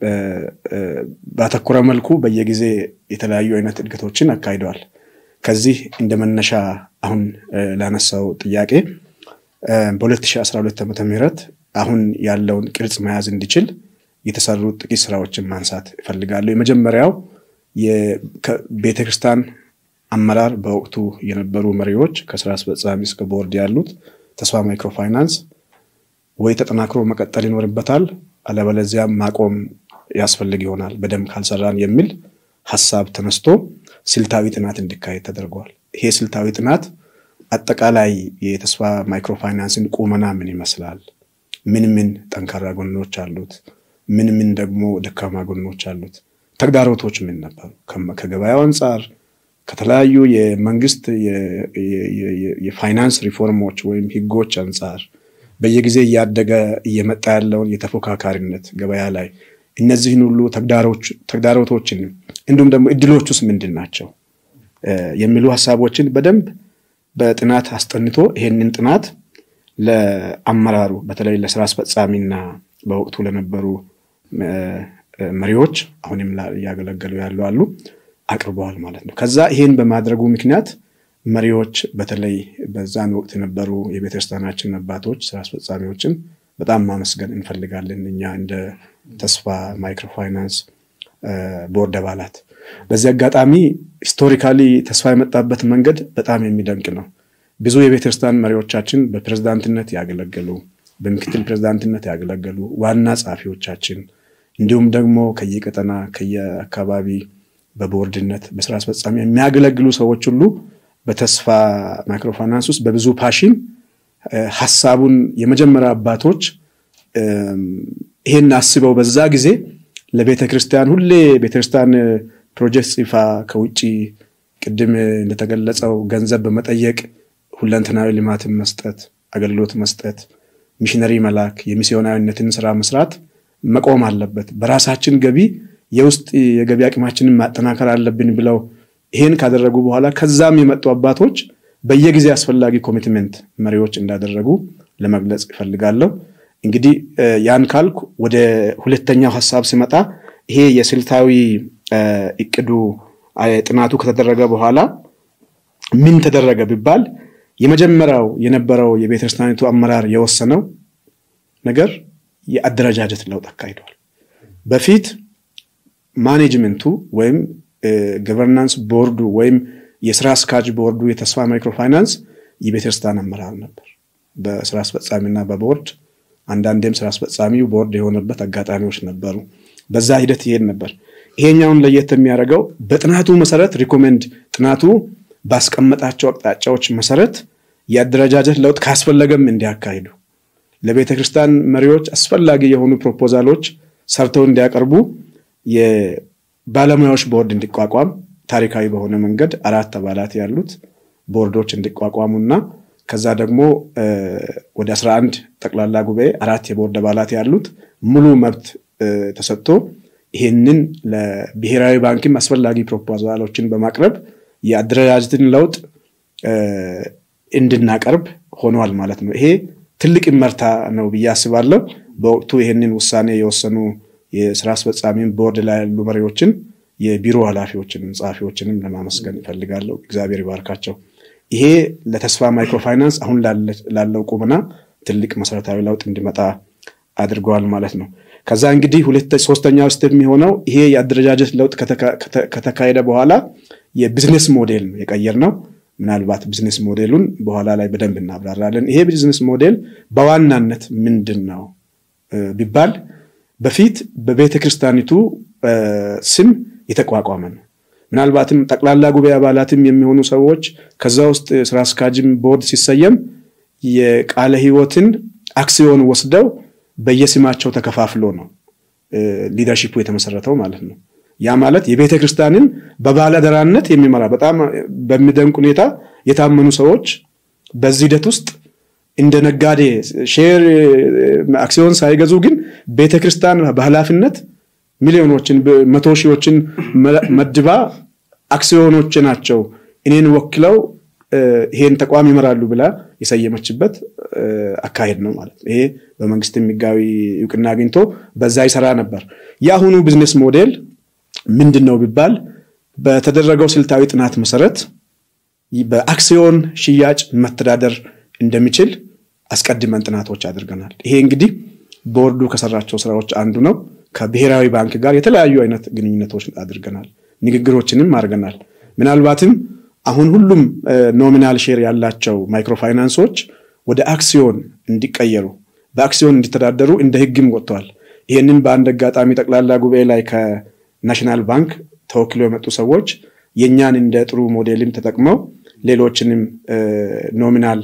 ባተኮረ መልኩ በየጊዜ የተለያዩ አይነት እድገቶችን አካሂደዋል። ከዚህ እንደመነሻ አሁን ላነሳው ጥያቄ በ2012 ዓመተ ምህረት አሁን ያለውን ቅርጽ መያዝ እንዲችል የተሰሩ ጥቂት ስራዎችን ማንሳት እፈልጋለሁ። የመጀመሪያው የቤተክርስቲያን አመራር በወቅቱ የነበሩ መሪዎች ከስራ አስፈጻሚ እስከ ቦርድ ያሉት ተስፋ ማይክሮ ፋይናንስ ወይ ተጠናክሮ መቀጠል ይኖርበታል አለበለዚያ ማቆም ያስፈልግ ይሆናል በደንብ ካልሰራን የሚል ሐሳብ ተነስቶ ስልታዊ ጥናት እንዲካሄድ ተደርጓል። ይሄ ስልታዊ ጥናት አጠቃላይ የተስፋ ማይክሮ ፋይናንስን ቁመና ምን ይመስላል፣ ምን ምን ጠንካራ ጎኖች አሉት፣ ምን ምን ደግሞ ደካማ ጎኖች አሉት፣ ተግዳሮቶች ምን ነበሩ፣ ከገበያው አንፃር ከተለያዩ የመንግስት የፋይናንስ ሪፎርሞች ወይም ህጎች አንፃር በየጊዜ ያደገ እየመጣ ያለውን የተፎካካሪነት ገበያ ላይ እነዚህን ሁሉ ተግዳሮች ተግዳሮቶችን እንዲሁም ደግሞ እድሎቹስ ምንድናቸው የሚሉ ሐሳቦችን በደንብ በጥናት አስጠንቶ ይሄንን ጥናት ለአመራሩ በተለይ ለስራ አስፈጻሚና በወቅቱ ለነበሩ መሪዎች አሁንም ያገለገሉ ያሉ አሉ አቅርበዋል ማለት ነው። ከዛ ይሄን በማድረጉ ምክንያት መሪዎች በተለይ በዛን ወቅት የነበሩ የቤተክርስቲያናችን አባቶች ስራ አስፈጻሚዎችን በጣም ማመስገን እንፈልጋለን እኛ እንደ ተስፋ ማይክሮ ፋይናንስ ቦርድ አባላት። በዚህ አጋጣሚ ሂስቶሪካሊ ተስፋ የመጣበት መንገድ በጣም የሚደንቅ ነው። ብዙ የቤተክርስቲያን መሪዎቻችን በፕሬዝዳንትነት ያገለገሉ፣ በምክትል ፕሬዝዳንትነት ያገለገሉ፣ ዋና ጻፊዎቻችን እንዲሁም ደግሞ ከየቀጠና ከየአካባቢ በቦርድነት በስራ አስፈጻሚ የሚያገለግሉ ሰዎች ሁሉ በተስፋ ማይክሮ ፋይናንስ ውስጥ በብዙ ፓሽን ሐሳቡን የመጀመሪያ አባቶች ይሄን አስበው በዛ ጊዜ ለቤተክርስቲያን ሁሌ ቤተክርስቲያን ፕሮጀክት ጽፋ ከውጪ ቅድም እንደተገለጸው ገንዘብ በመጠየቅ ሁለንተናዊ ልማትን መስጠት፣ አገልግሎት መስጠት፣ ሚሽነሪ መላክ፣ የሚስዮናዊነትን ስራ መስራት መቆም አለበት፣ በራሳችን ገቢ የውስጥ የገቢ አቅማችንን ማጠናከር አለብን ብለው ይሄን ካደረጉ በኋላ ከዛም የመጡ አባቶች በየጊዜ አስፈላጊ ኮሚትመንት መሪዎች እንዳደረጉ ለመግለጽ ይፈልጋለሁ። እንግዲህ ያን ካልኩ ወደ ሁለተኛው ሐሳብ ሲመጣ ይሄ የስልታዊ እቅዱ ጥናቱ ከተደረገ በኋላ ምን ተደረገ ቢባል የመጀመሪያው የነበረው የቤተክርስቲያኒቱ አመራር የወሰነው ነገር የአደረጃጀት ለውጥ አካሂዷል። በፊት ማኔጅመንቱ ወይም ገቨርናንስ ቦርዱ ወይም የስራ አስኪያጅ ቦርዱ የተስፋ ማይክሮ ፋይናንስ የቤተክርስቲያን አመራር ነበር በስራ አስፈጻሚና በቦርድ አንዳንዴም ስራ አስፈጻሚው ቦርድ የሆነበት አጋጣሚዎች ነበሩ። በዛ ሂደት ይሄድ ነበር። ይሄኛውን ለየት የሚያደርገው በጥናቱ መሰረት ሪኮመንድ ጥናቱ ባስቀመጣቸው አቅጣጫዎች መሰረት የአደረጃጀት ለውጥ ካስፈለገም እንዲያካሂዱ ለቤተክርስቲያን መሪዎች አስፈላጊ የሆኑ ፕሮፖዛሎች ሰርተው እንዲያቀርቡ ባለሙያዎች ቦርድ እንዲቋቋም ታሪካዊ በሆነ መንገድ አራት አባላት ያሉት ቦርዶች እንዲቋቋሙና ከዛ ደግሞ ወደ አስራ አንድ ጠቅላላ ጉባኤ አራት የቦርድ አባላት ያሉት ሙሉ መብት ተሰጥቶ ይሄንን ለብሔራዊ ባንክም አስፈላጊ ፕሮፖዛሎችን በማቅረብ የአደረጃጀትን ለውጥ እንድናቀርብ ሆኗል ማለት ነው። ይሄ ትልቅ ምርታ ነው ብዬ አስባለሁ። በወቅቱ ይሄንን ውሳኔ የወሰኑ የሥራ አስፈጻሚን ቦርድ ላይ ያሉ መሪዎችን የቢሮ ኃላፊዎችን ጻፊዎችንም ለማመስገን እፈልጋለሁ። እግዚአብሔር ይባርካቸው። ይሄ ለተስፋ ማይክሮ ፋይናንስ አሁን ላለው ቁመና ትልቅ መሰረታዊ ለውጥ እንዲመጣ አድርጓል ማለት ነው። ከዛ እንግዲህ ሁለት ሶስተኛው ስቴፕ የሚሆነው ይሄ የአደረጃጀት ለውጥ ከተካሄደ በኋላ የቢዝነስ ሞዴል ነው የቀየርነው። ምናልባት ቢዝነስ ሞዴሉን በኋላ ላይ በደንብ እናብራራለን። ይሄ ቢዝነስ ሞዴል በዋናነት ምንድነው ቢባል በፊት በቤተክርስቲያኒቱ ስም የተቋቋመ ነው። ምናልባትም ጠቅላላ ጉባኤ አባላትም የሚሆኑ ሰዎች ከዛ ውስጥ ስራ አስኪያጅም ቦርድ ሲሰየም የቃለ ሕይወትን አክሲዮን ወስደው በየስማቸው ተከፋፍሎ ነው ሊደርሺፑ የተመሰረተው ማለት ነው። ያ ማለት የቤተክርስቲያንን በባለደራነት የሚመራ በጣም በሚደንቅ ሁኔታ የታመኑ ሰዎች በዚህ ሂደት ውስጥ እንደ ነጋዴ ሼር አክሲዮን ሳይገዙ ግን ቤተክርስቲያን በኃላፊነት ሚሊዮኖችን መቶ ሺዎችን መድባ አክሲዮኖች ናቸው እኔን ወክለው ይሄን ተቋም ይመራሉ ብላ የሰየመችበት አካሄድ ነው ማለት ነው። ይሄ በመንግስት የሚጋዊ ይውቅና አግኝቶ በዛ ይሰራ ነበር። ያሁኑ ቢዝነስ ሞዴል ምንድነው ቢባል በተደረገው ስልታዊ ጥናት መሰረት በአክሲዮን ሽያጭ መተዳደር እንደሚችል አስቀድመን ጥናቶች አድርገናል። ይሄ እንግዲህ ቦርዱ ከሰራቸው ስራዎች አንዱ ነው። ከብሔራዊ ባንክ ጋር የተለያዩ አይነት ግንኙነቶች አድርገናል፣ ንግግሮችንም አድርገናል። ምናልባትም አሁን ሁሉም ኖሚናል ሼር ያላቸው ማይክሮ ፋይናንሶች ወደ አክሲዮን እንዲቀየሩ በአክሲዮን እንዲተዳደሩ እንደ ህግም ወጥቷል። ይሄንን በአንድ አጋጣሚ ጠቅላላ ጉባኤ ላይ ከናሽናል ባንክ ተወክለው የመጡ ሰዎች የኛን እንደ ጥሩ ሞዴልም ተጠቅመው ሌሎችንም ኖሚናል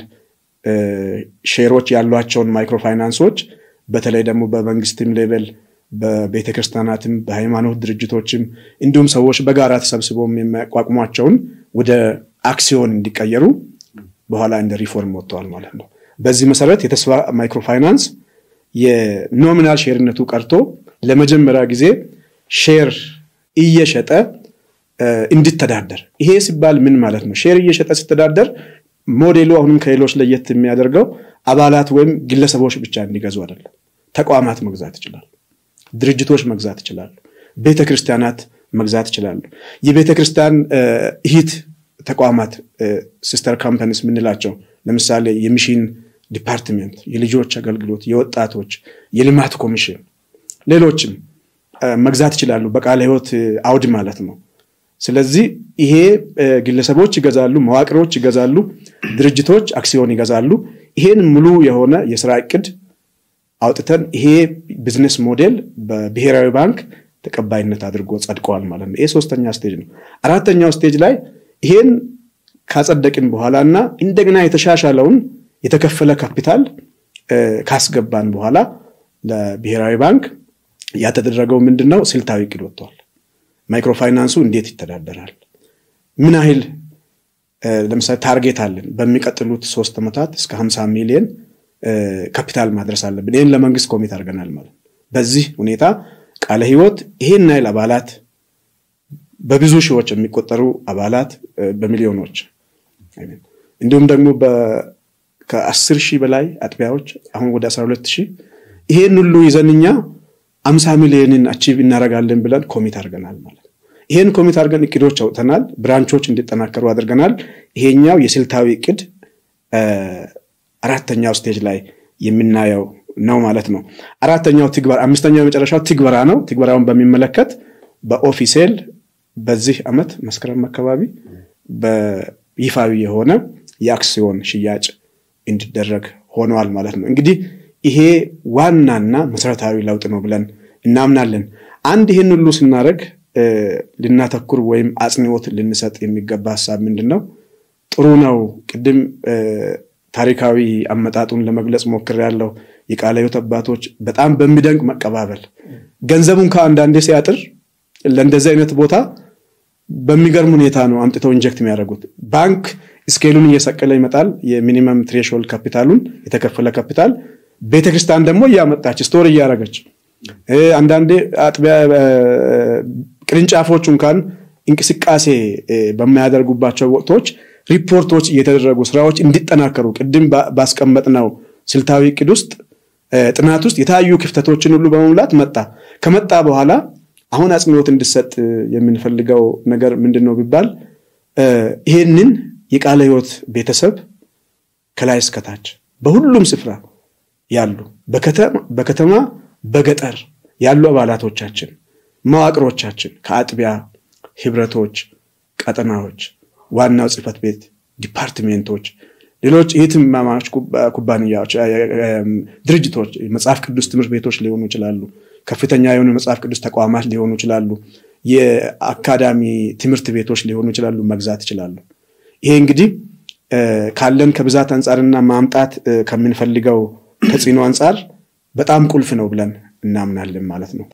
ሼሮች ያሏቸውን ማይክሮ ፋይናንሶች በተለይ ደግሞ በመንግስትም ሌቨል በቤተክርስቲያናትም በሃይማኖት ድርጅቶችም እንዲሁም ሰዎች በጋራ ተሰብስበው የሚያቋቁሟቸውን ወደ አክሲዮን እንዲቀየሩ በኋላ እንደ ሪፎርም ወጥቷል ማለት ነው። በዚህ መሰረት የተስፋ ማይክሮ ፋይናንስ የኖሚናል ሼርነቱ ቀርቶ ለመጀመሪያ ጊዜ ሼር እየሸጠ እንዲተዳደር። ይሄ ሲባል ምን ማለት ነው? ሼር እየሸጠ ሲተዳደር ሞዴሉ አሁንም ከሌሎች ለየት የሚያደርገው አባላት ወይም ግለሰቦች ብቻ እንዲገዙ አይደለም። ተቋማት መግዛት ይችላሉ፣ ድርጅቶች መግዛት ይችላሉ፣ ቤተክርስቲያናት መግዛት ይችላሉ። የቤተክርስቲያን እህት ተቋማት ሲስተር ካምፓኒስ ምንላቸው ለምሳሌ የሚሽን ዲፓርትመንት፣ የልጆች አገልግሎት፣ የወጣቶች የልማት ኮሚሽን ሌሎችም መግዛት ይችላሉ በቃለ ሕይወት አውድ ማለት ነው። ስለዚህ ይሄ ግለሰቦች ይገዛሉ፣ መዋቅሮች ይገዛሉ፣ ድርጅቶች አክሲዮን ይገዛሉ። ይሄን ሙሉ የሆነ የሥራ ዕቅድ አውጥተን ይሄ ቢዝነስ ሞዴል በብሔራዊ ባንክ ተቀባይነት አድርጎ ጸድቋል ማለት ነው። ይሄ ሶስተኛ ስቴጅ ነው። አራተኛው ስቴጅ ላይ ይሄን ካጸደቅን በኋላና እንደገና የተሻሻለውን የተከፈለ ካፒታል ካስገባን በኋላ ለብሔራዊ ባንክ ያተደረገው ምንድነው? ስልታዊ ዕቅድ ወጥቷል። ማይክሮ ፋይናንሱ እንዴት ይተዳደራል? ምን ያህል ለምሳሌ ታርጌት አለን በሚቀጥሉት ሶስት ዓመታት እስከ ሃምሳ ሚሊዮን ካፒታል ማድረስ አለብን። ይሄን ለመንግስት ኮሚት አድርገናል ማለት። በዚህ ሁኔታ ቃለ ሕይወት ይሄን ያህል አባላት በብዙ ሺዎች የሚቆጠሩ አባላት በሚሊዮኖች እንዲሁም ደግሞ ከአስር ሺህ በላይ አጥቢያዎች አሁን ወደ አስራ ሁለት ሺህ ይሄን ሁሉ ይዘንኛ ሃምሳ ሚሊዮንን አቺቭ እናረጋለን ብለን ኮሚት አድርገናል ማለት። ይሄን ኮሚት አድርገን እቅዶች አውጥተናል፣ ብራንቾች እንዲጠናከሩ አድርገናል። ይሄኛው የስልታዊ እቅድ አራተኛው ስቴጅ ላይ የምናየው ነው ማለት ነው። አራተኛው ትግበራ፣ አምስተኛው የመጨረሻው ትግበራ ነው። ትግበራውን በሚመለከት በኦፊሴል በዚህ አመት መስከረም አካባቢ በይፋዊ የሆነ የአክሲዮን ሽያጭ እንዲደረግ ሆኗል ማለት ነው። እንግዲህ ይሄ ዋናና መሰረታዊ ለውጥ ነው ብለን እናምናለን። አንድ ይሄን ሁሉ ስናደርግ ልናተኩር ወይም አጽንዖት ልንሰጥ የሚገባ ሐሳብ ምንድነው? ጥሩ ነው። ቅድም ታሪካዊ አመጣጡን ለመግለጽ ሞክሬያለሁ። የቃለ ሕይወት አባቶች በጣም በሚደንቅ መቀባበል ገንዘቡን ከአንዳንዴ ሲያጥር ለእንደዚህ አይነት ቦታ በሚገርም ሁኔታ ነው አምጥተው ኢንጀክት የሚያደርጉት። ባንክ ስኬሉን እየሰቀለ ይመጣል የሚኒመም ትሬሾልድ ካፒታሉን የተከፈለ ካፒታል ቤተክርስቲያን ደግሞ ያመጣች ስቶሪ ያረጋች አንዳንዴ አጥቢያ ቅርንጫፎች እንኳን እንቅስቃሴ በማያደርጉባቸው ወቅቶች ሪፖርቶች እየተደረጉ ስራዎች እንዲጠናከሩ ቅድም ባስቀመጥነው ስልታዊ እቅድ ውስጥ ጥናት ውስጥ የታዩ ክፍተቶችን ሁሉ በመሙላት መጣ። ከመጣ በኋላ አሁን አጽንኦት እንዲሰጥ የምንፈልገው ነገር ምንድነው ቢባል ይሄንን የቃለ ሕይወት ቤተሰብ ከላይ እስከ ታች በሁሉም ስፍራ ያሉ በከተማ በከተማ በገጠር ያሉ አባላቶቻችን መዋቅሮቻችን ከአጥቢያ ህብረቶች ቀጠናዎች ዋናው ጽፈት ቤት ዲፓርትመንቶች ሌሎች የትማማች ኩባንያዎች ድርጅቶች መጽሐፍ ቅዱስ ትምህርት ቤቶች ሊሆኑ ይችላሉ ከፍተኛ የሆኑ መጽሐፍ ቅዱስ ተቋማት ሊሆኑ ይችላሉ የአካዳሚ ትምህርት ቤቶች ሊሆኑ ይችላሉ መግዛት ይችላሉ። ይሄ እንግዲህ ካለን ከብዛት አንፃርና ማምጣት ከምንፈልገው ተጽዕኖ አንፃር በጣም ቁልፍ ነው ብለን እናምናለን ማለት ነው።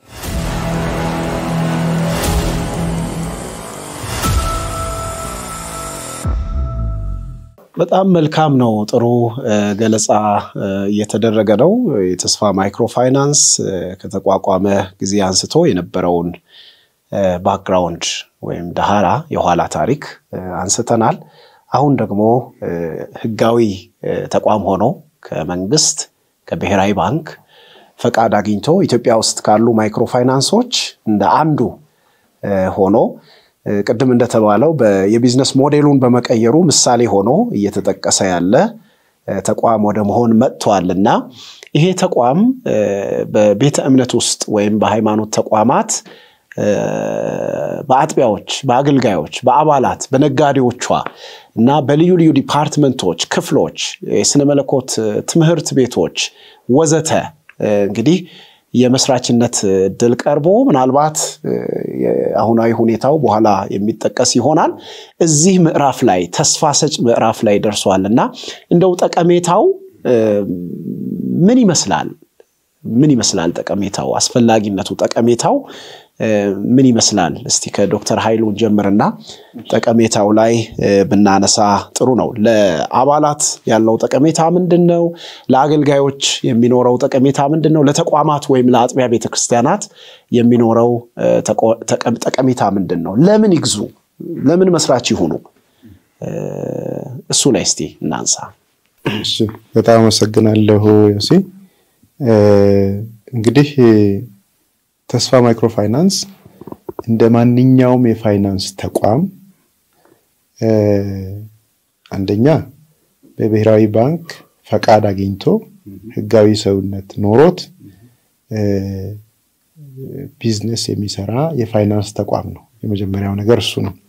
በጣም መልካም ነው። ጥሩ ገለጻ እየተደረገ ነው። የተስፋ ማይክሮ ፋይናንስ ከተቋቋመ ጊዜ አንስቶ የነበረውን ባክግራውንድ ወይም ዳሃራ የኋላ ታሪክ አንስተናል። አሁን ደግሞ ህጋዊ ተቋም ሆኖ ከመንግስት ከብሔራዊ ባንክ ፈቃድ አግኝቶ ኢትዮጵያ ውስጥ ካሉ ማይክሮ ፋይናንሶች እንደ አንዱ ሆኖ ቅድም እንደተባለው የቢዝነስ ሞዴሉን በመቀየሩ ምሳሌ ሆኖ እየተጠቀሰ ያለ ተቋም ወደ መሆን መጥቷልና ይሄ ተቋም በቤተ እምነት ውስጥ ወይም በሃይማኖት ተቋማት በአጥቢያዎች በአገልጋዮች በአባላት በነጋዴዎቿ እና በልዩ ልዩ ዲፓርትመንቶች ክፍሎች የስነ መለኮት ትምህርት ቤቶች ወዘተ እንግዲህ የመስራችነት ድል ቀርቦ ምናልባት አሁናዊ ሁኔታው በኋላ የሚጠቀስ ይሆናል። እዚህ ምዕራፍ ላይ ተስፋ ሰጭ ምዕራፍ ላይ ደርሷልና እንደው ጠቀሜታው ምን ይመስላል? ምን ይመስላል ጠቀሜታው? አስፈላጊነቱ ጠቀሜታው ምን ይመስላል? እስቲ ከዶክተር ኃይሉ ጀምርና ጠቀሜታው ላይ ብናነሳ ጥሩ ነው። ለአባላት ያለው ጠቀሜታ ምንድነው? ለአገልጋዮች የሚኖረው ጠቀሜታ ምንድነው? ለተቋማት ወይም ለአጥቢያ ቤተክርስቲያናት የሚኖረው ጠቀሜታ ምንድነው? ለምን ይግዙ? ለምን መስራች ይሁኑ? እሱ ላይ እስቲ እናንሳ። እሺ በጣም አመሰግናለሁ ዮሲ። እንግዲህ ተስፋ ማይክሮ ፋይናንስ እንደማንኛውም የፋይናንስ ተቋም አንደኛ በብሔራዊ ባንክ ፈቃድ አግኝቶ ህጋዊ ሰውነት ኖሮት ቢዝነስ የሚሰራ የፋይናንስ ተቋም ነው። የመጀመሪያው ነገር እሱ ነው።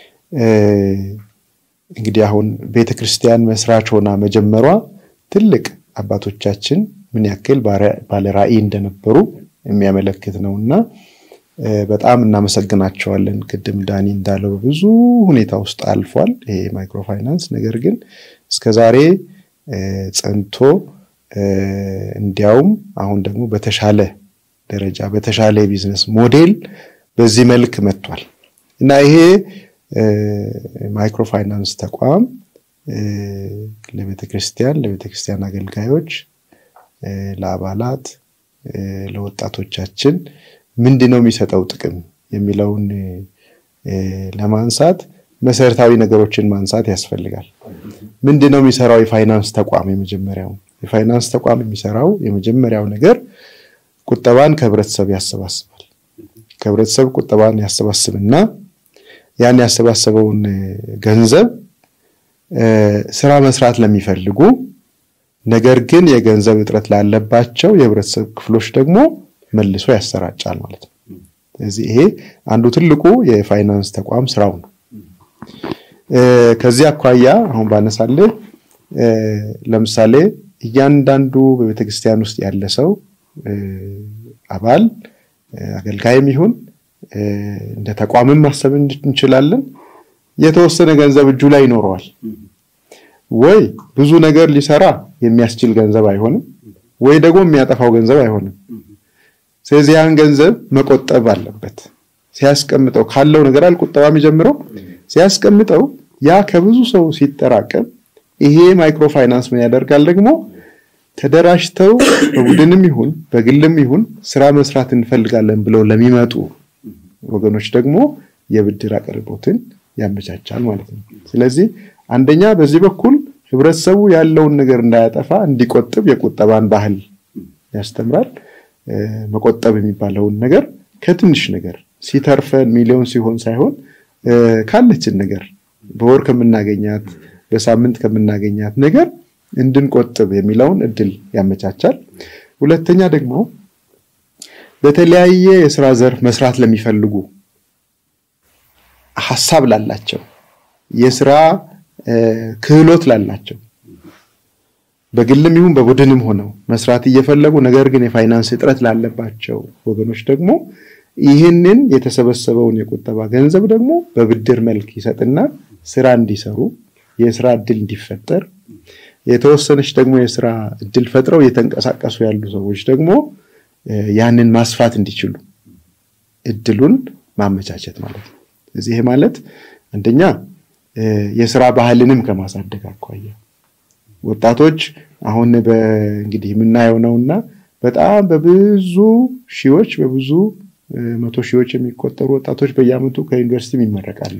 እንግዲህ አሁን ቤተክርስቲያን መስራች ሆና መጀመሯ ትልቅ አባቶቻችን ምን ያክል ባለ ራዕይ እንደነበሩ የሚያመለክት ነውና በጣም እናመሰግናቸዋለን። ቅድም ዳኒ እንዳለው ብዙ ሁኔታ ውስጥ አልፏል ይሄ ማይክሮ ፋይናንስ። ነገር ግን እስከዛሬ ጸንቶ እንዲያውም አሁን ደግሞ በተሻለ ደረጃ በተሻለ ቢዝነስ ሞዴል በዚህ መልክ መጥቷል እና ይሄ ማይክሮ ፋይናንስ ተቋም ለቤተክርስቲያን ለቤተክርስቲያን አገልጋዮች ለአባላት ለወጣቶቻችን ምንድነው የሚሰጠው ጥቅም የሚለውን ለማንሳት መሰረታዊ ነገሮችን ማንሳት ያስፈልጋል። ምንድነው የሚሰራው የፋይናንስ ተቋም? የመጀመሪያው የፋይናንስ ተቋም የሚሰራው የመጀመሪያው ነገር ቁጠባን ከህብረተሰብ ያሰባስባል። ከህብረተሰብ ቁጠባን ያሰባስብና ያን ያሰባሰበውን ገንዘብ ስራ መስራት ለሚፈልጉ ነገር ግን የገንዘብ እጥረት ላለባቸው የህብረተሰብ ክፍሎች ደግሞ መልሶ ያሰራጫል ማለት ነው። ስለዚህ ይሄ አንዱ ትልቁ የፋይናንስ ተቋም ስራው ነው። ከዚህ አኳያ አሁን ባነሳለ ለምሳሌ እያንዳንዱ በቤተክርስቲያን ውስጥ ያለ ሰው አባል አገልጋይም ይሁን እንደ ተቋምም ማሰብ እንችላለን የተወሰነ ገንዘብ እጁ ላይ ይኖረዋል። ወይ ብዙ ነገር ሊሰራ የሚያስችል ገንዘብ አይሆንም ወይ ደግሞ የሚያጠፋው ገንዘብ አይሆንም። ስለዚህ ያን ገንዘብ መቆጠብ አለበት። ሲያስቀምጠው ካለው ነገር አልቁጠባ የሚጀምረው ሲያስቀምጠው ያ ከብዙ ሰው ሲጠራቀም ይሄ ማይክሮ ፋይናንስ ምን ያደርጋል ደግሞ ተደራጅተው በቡድንም ይሁን በግልም ይሁን ስራ መስራት እንፈልጋለን ብለው ለሚመጡ ወገኖች ደግሞ የብድር አቅርቦትን ያመቻቻል ማለት ነው። ስለዚህ አንደኛ በዚህ በኩል ህብረተሰቡ ያለውን ነገር እንዳያጠፋ እንዲቆጥብ የቁጠባን ባህል ያስተምራል። መቆጠብ የሚባለውን ነገር ከትንሽ ነገር ሲተርፈን ሚሊዮን ሲሆን ሳይሆን ካለችን ነገር በወር ከምናገኛት በሳምንት ከምናገኛት ነገር እንድንቆጥብ የሚለውን እድል ያመቻቻል። ሁለተኛ ደግሞ በተለያየ የሥራ ዘርፍ መስራት ለሚፈልጉ ሐሳብ ላላቸው የሥራ ክህሎት ላላቸው በግልም ይሁን በቡድንም ሆነው መስራት እየፈለጉ ነገር ግን የፋይናንስ እጥረት ላለባቸው ወገኖች ደግሞ ይህንን የተሰበሰበውን የቁጠባ ገንዘብ ደግሞ በብድር መልክ ይሰጥና ስራ እንዲሰሩ የሥራ እድል እንዲፈጠር የተወሰነች ደግሞ የሥራ እድል ፈጥረው የተንቀሳቀሱ ያሉ ሰዎች ደግሞ ያንን ማስፋት እንዲችሉ እድሉን ማመቻቸት ማለት ነው። እዚህ ማለት አንደኛ የሥራ ባህልንም ከማሳደግ አኳያ ወጣቶች አሁን በእንግዲህ የምናየው ነውና በጣም በብዙ ሺዎች በብዙ መቶ ሺዎች የሚቆጠሩ ወጣቶች በየዓመቱ ከዩኒቨርሲቲ ይመረቃሉ።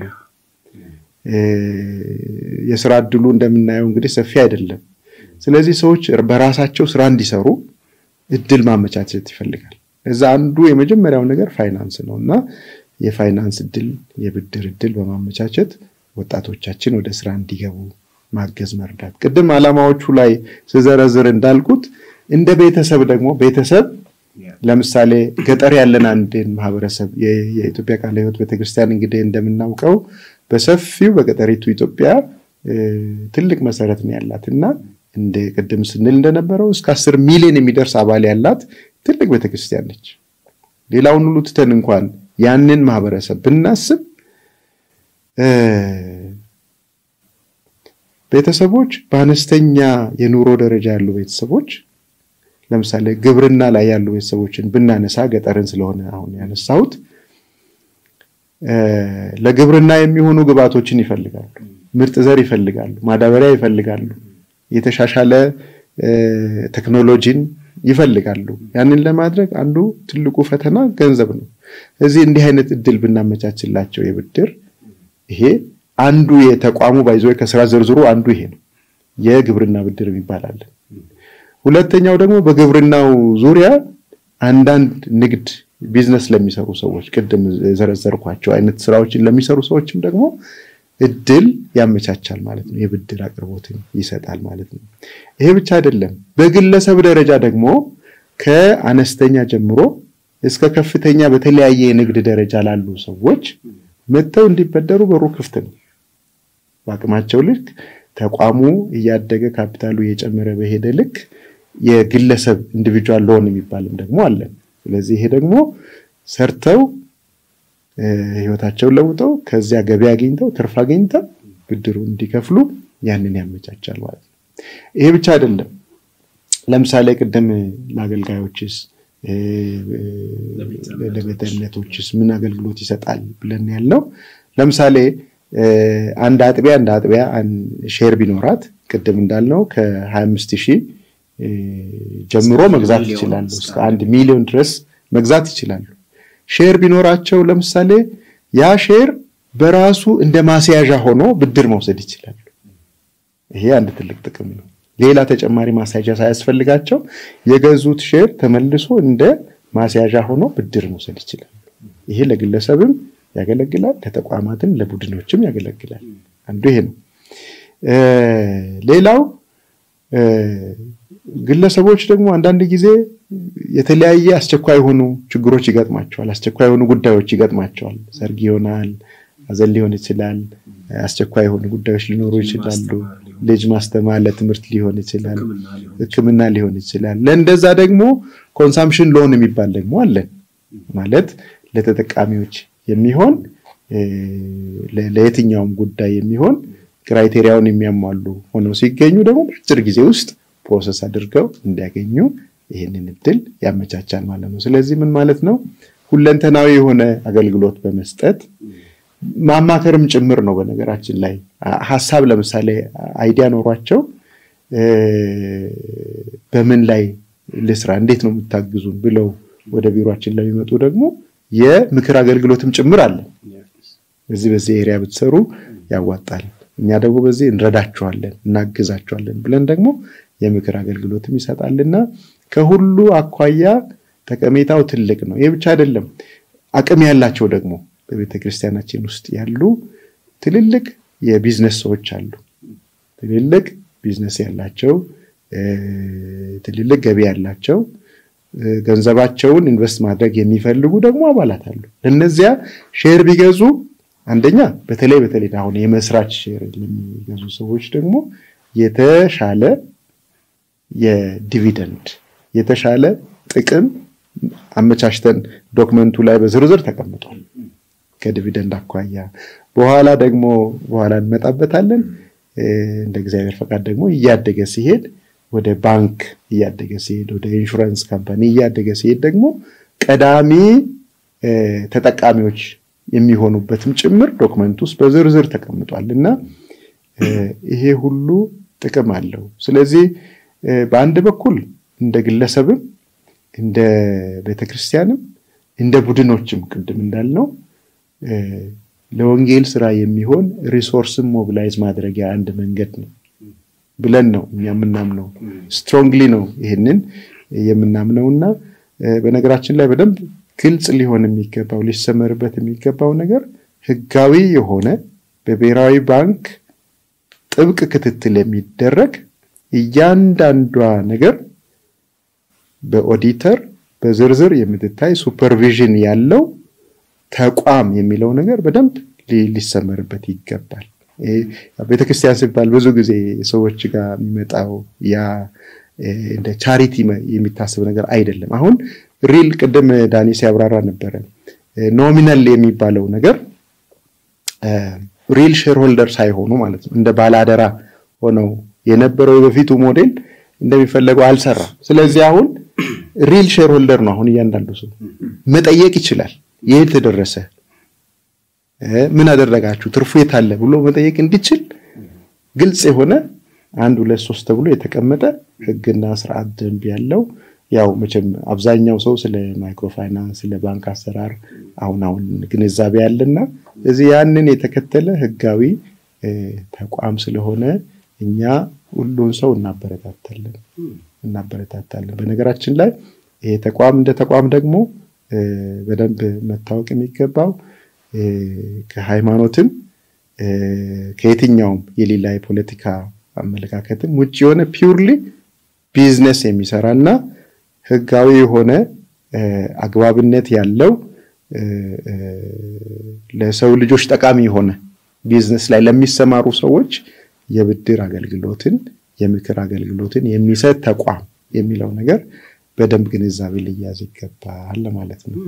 የሥራ እድሉ እንደምናየው እንግዲህ ሰፊ አይደለም። ስለዚህ ሰዎች በራሳቸው ስራ እንዲሰሩ እድል ማመቻቸት ይፈልጋል። እዛ አንዱ የመጀመሪያው ነገር ፋይናንስ ነውና የፋይናንስ እድል የብድር እድል በማመቻቸት ወጣቶቻችን ወደ ስራ እንዲገቡ ማገዝ መርዳት። ቅድም አላማዎቹ ላይ ስዘረዝር እንዳልኩት እንደ ቤተሰብ ደግሞ ቤተሰብ ለምሳሌ ገጠር ያለን አንድን ማህበረሰብ የኢትዮጵያ ቃለ ሕይወት ቤተክርስቲያን እንግዲህ እንደምናውቀው በሰፊው በገጠሪቱ ኢትዮጵያ ትልቅ መሰረት ነው ያላትና እንደ ቅድም ስንል እንደነበረው እስከ አስር ሚሊዮን የሚደርስ አባል ያላት ትልቅ ቤተክርስቲያን ነች። ሌላውን ሁሉ ትተን እንኳን ያንን ማህበረሰብ ብናስብ ቤተሰቦች በአነስተኛ የኑሮ ደረጃ ያሉ ቤተሰቦች ለምሳሌ ግብርና ላይ ያሉ ቤተሰቦችን ብናነሳ ገጠርን ስለሆነ አሁን ያነሳሁት ለግብርና የሚሆኑ ግብአቶችን ይፈልጋሉ፣ ምርጥ ዘር ይፈልጋሉ፣ ማዳበሪያ ይፈልጋሉ፣ የተሻሻለ ቴክኖሎጂን ይፈልጋሉ። ያንን ለማድረግ አንዱ ትልቁ ፈተና ገንዘብ ነው። እዚህ እንዲህ አይነት እድል ብናመቻችላቸው የብድር ይሄ አንዱ የተቋሙ ባይዞይ ከስራ ዝርዝሩ አንዱ ይሄ ነው። የግብርና ብድር ይባላል። ሁለተኛው ደግሞ በግብርናው ዙሪያ አንዳንድ ንግድ ቢዝነስ ለሚሰሩ ሰዎች ቅድም ዘረዘርኳቸው አይነት ስራዎችን ለሚሰሩ ሰዎችም ደግሞ እድል ያመቻቻል ማለት ነው። የብድር አቅርቦትን ይሰጣል ማለት ነው። ይሄ ብቻ አይደለም። በግለሰብ ደረጃ ደግሞ ከአነስተኛ ጀምሮ እስከ ከፍተኛ በተለያየ የንግድ ደረጃ ላሉ ሰዎች መተው እንዲበደሩ በሩ ክፍት ነው። በአቅማቸው ልክ ተቋሙ እያደገ ካፒታሉ እየጨመረ በሄደ ልክ የግለሰብ ኢንዲቪጁዋል ሎን የሚባልም ደግሞ አለ። ስለዚህ ይሄ ደግሞ ሰርተው ህይወታቸውን ለውጠው ከዚያ ገቢ አግኝተው ትርፍ አግኝተው ብድሩን እንዲከፍሉ ያንን ያመቻቻል ማለት ነው። ይሄ ብቻ አይደለም። ለምሳሌ ቅድም ለአገልጋዮችስ ለቤተ እምነቶችስ ምን አገልግሎት ይሰጣል ብለን ያለው ለምሳሌ አንድ አጥቢያ አንድ አጥቢያ ሼር ቢኖራት ቅድም እንዳልነው ከሀያ አምስት ሺህ ጀምሮ መግዛት ይችላሉ እስከ አንድ ሚሊዮን ድረስ መግዛት ይችላሉ። ሼር ቢኖራቸው ለምሳሌ ያ ሼር በራሱ እንደ ማስያዣ ሆኖ ብድር መውሰድ ይችላል። ይሄ አንድ ትልቅ ጥቅም ነው። ሌላ ተጨማሪ ማስያዣ ሳያስፈልጋቸው የገዙት ሼር ተመልሶ እንደ ማስያዣ ሆኖ ብድር መውሰድ ይችላል። ይሄ ለግለሰብም ያገለግላል፣ ለተቋማትም ለቡድኖችም ያገለግላል። አንዱ ይሄ ነው። ሌላው ግለሰቦች ደግሞ አንዳንድ ጊዜ የተለያየ አስቸኳይ ሆኑ ችግሮች ይገጥማቸዋል፣ አስቸኳይ ሆኑ ጉዳዮች ይገጥማቸዋል። ሰርግ ይሆናል፣ አዘል ሊሆን ይችላል፣ አስቸኳይ ሆኑ ጉዳዮች ሊኖሩ ይችላሉ። ልጅ ማስተማር ለትምህርት ሊሆን ይችላል፣ ሕክምና ሊሆን ይችላል። ለእንደዛ ደግሞ ኮንሳምፕሽን ሎን የሚባል ደግሞ አለ። ማለት ለተጠቃሚዎች የሚሆን ለየትኛውም ጉዳይ የሚሆን ክራይቴሪያውን የሚያሟሉ ሆነው ሲገኙ ደግሞ በአጭር ጊዜ ውስጥ ፕሮሰስ አድርገው እንዲያገኙ ይሄንን እድል ያመቻቻል ማለት ነው። ስለዚህ ምን ማለት ነው? ሁለንተናዊ የሆነ አገልግሎት በመስጠት ማማከርም ጭምር ነው። በነገራችን ላይ ሐሳብ ለምሳሌ አይዲያ ኖሯቸው በምን ላይ ለስራ እንዴት ነው የምታግዙን ብለው ወደ ቢሮአችን ላይ ይመጡ ደግሞ የምክር አገልግሎትም ጭምር አለ። በዚህ በዚህ ኤሪያ ብትሰሩ ያዋጣል፣ እኛ ደግሞ በዚህ እንረዳቸዋለን እናግዛቸዋለን ብለን ደግሞ የምክር አገልግሎትም ይሰጣልና ከሁሉ አኳያ ጠቀሜታው ትልቅ ነው። ይሄ ብቻ አይደለም፣ አቅም ያላቸው ደግሞ በቤተክርስቲያናችን ውስጥ ያሉ ትልልቅ የቢዝነስ ሰዎች አሉ። ትልልቅ ቢዝነስ ያላቸው ትልልቅ ገቢ ያላቸው ገንዘባቸውን ኢንቨስት ማድረግ የሚፈልጉ ደግሞ አባላት አሉ። ለነዚያ ሼር ቢገዙ አንደኛ በተለይ በተለይ አሁን የመስራች ሼር የሚገዙ ሰዎች ደግሞ የተሻለ የዲቪደንድ የተሻለ ጥቅም አመቻችተን ዶክመንቱ ላይ በዝርዝር ተቀምጧል። ከዲቪደንድ አኳያ በኋላ ደግሞ በኋላ እንመጣበታለን። እንደ እግዚአብሔር ፈቃድ ደግሞ እያደገ ሲሄድ ወደ ባንክ እያደገ ሲሄድ ወደ ኢንሹራንስ ካምፓኒ እያደገ ሲሄድ ደግሞ ቀዳሚ ተጠቃሚዎች የሚሆኑበትም ጭምር ዶክመንት ውስጥ በዝርዝር ተቀምጧልና ይሄ ሁሉ ጥቅም አለው። ስለዚህ በአንድ በኩል እንደ ግለሰብም እንደ ቤተክርስቲያንም እንደ ቡድኖችም ቅድም እንዳልነው ለወንጌል ስራ የሚሆን ሪሶርስም ሞቢላይዝ ማድረጊያ አንድ መንገድ ነው ብለን ነው እኛ የምናምነው። ስትሮንግሊ ነው ይሄንን የምናምነውና በነገራችን ላይ በደንብ ግልጽ ሊሆን የሚገባው ሊሰመርበት የሚገባው ነገር ህጋዊ የሆነ በብሔራዊ ባንክ ጥብቅ ክትትል የሚደረግ እያንዳንዷ ነገር በኦዲተር በዝርዝር የምትታይ ሱፐርቪዥን ያለው ተቋም የሚለው ነገር በደንብ ሊሰመርበት ይገባል። ቤተክርስቲያን ሲባል ብዙ ጊዜ ሰዎች ጋር የሚመጣው ያ እንደ ቻሪቲ የሚታሰብ ነገር አይደለም። አሁን ሪል ቅድም ዳኒ ሲያብራራ ነበር ኖሚናል የሚባለው ነገር ሪል ሼር ሆልደር ሳይሆኑ ማለት ነው እንደ ባላደራ ሆነው የነበረው በፊቱ ሞዴል እንደሚፈልገው አልሰራ። ስለዚህ አሁን ሪል ሼር ሆልደር ነው አሁን እያንዳንዱ ሰው መጠየቅ ይችላል። የት ተደረሰ ምን አደረጋችሁ ትርፉ የት አለ ብሎ መጠየቅ እንዲችል ግልጽ የሆነ አንድ ሁለት ሶስት ተብሎ የተቀመጠ ህግና ስርዓት ደንብ ያለው ያው መቼም አብዛኛው ሰው ስለ ማይክሮ ፋይናንስ ስለ ባንክ አሰራር አሁን አሁን ግንዛቤ ያለና እዚህ ያንን የተከተለ ህጋዊ ተቋም ስለሆነ እኛ ሁሉን ሰው እናበረታታለን እናበረታታለን። በነገራችን ላይ ይሄ ተቋም እንደ ተቋም ደግሞ በደንብ መታወቅ የሚገባው ከሃይማኖትም ከየትኛውም የሌላ የፖለቲካ አመለካከትም ውጪ የሆነ ፒውርሊ ቢዝነስ የሚሰራና ህጋዊ የሆነ አግባብነት ያለው ለሰው ልጆች ጠቃሚ የሆነ ቢዝነስ ላይ ለሚሰማሩ ሰዎች የብድር አገልግሎትን የምክር አገልግሎትን የሚሰጥ ተቋም የሚለው ነገር በደንብ ግንዛቤ ሊያዝ ይገባል ማለት ነው።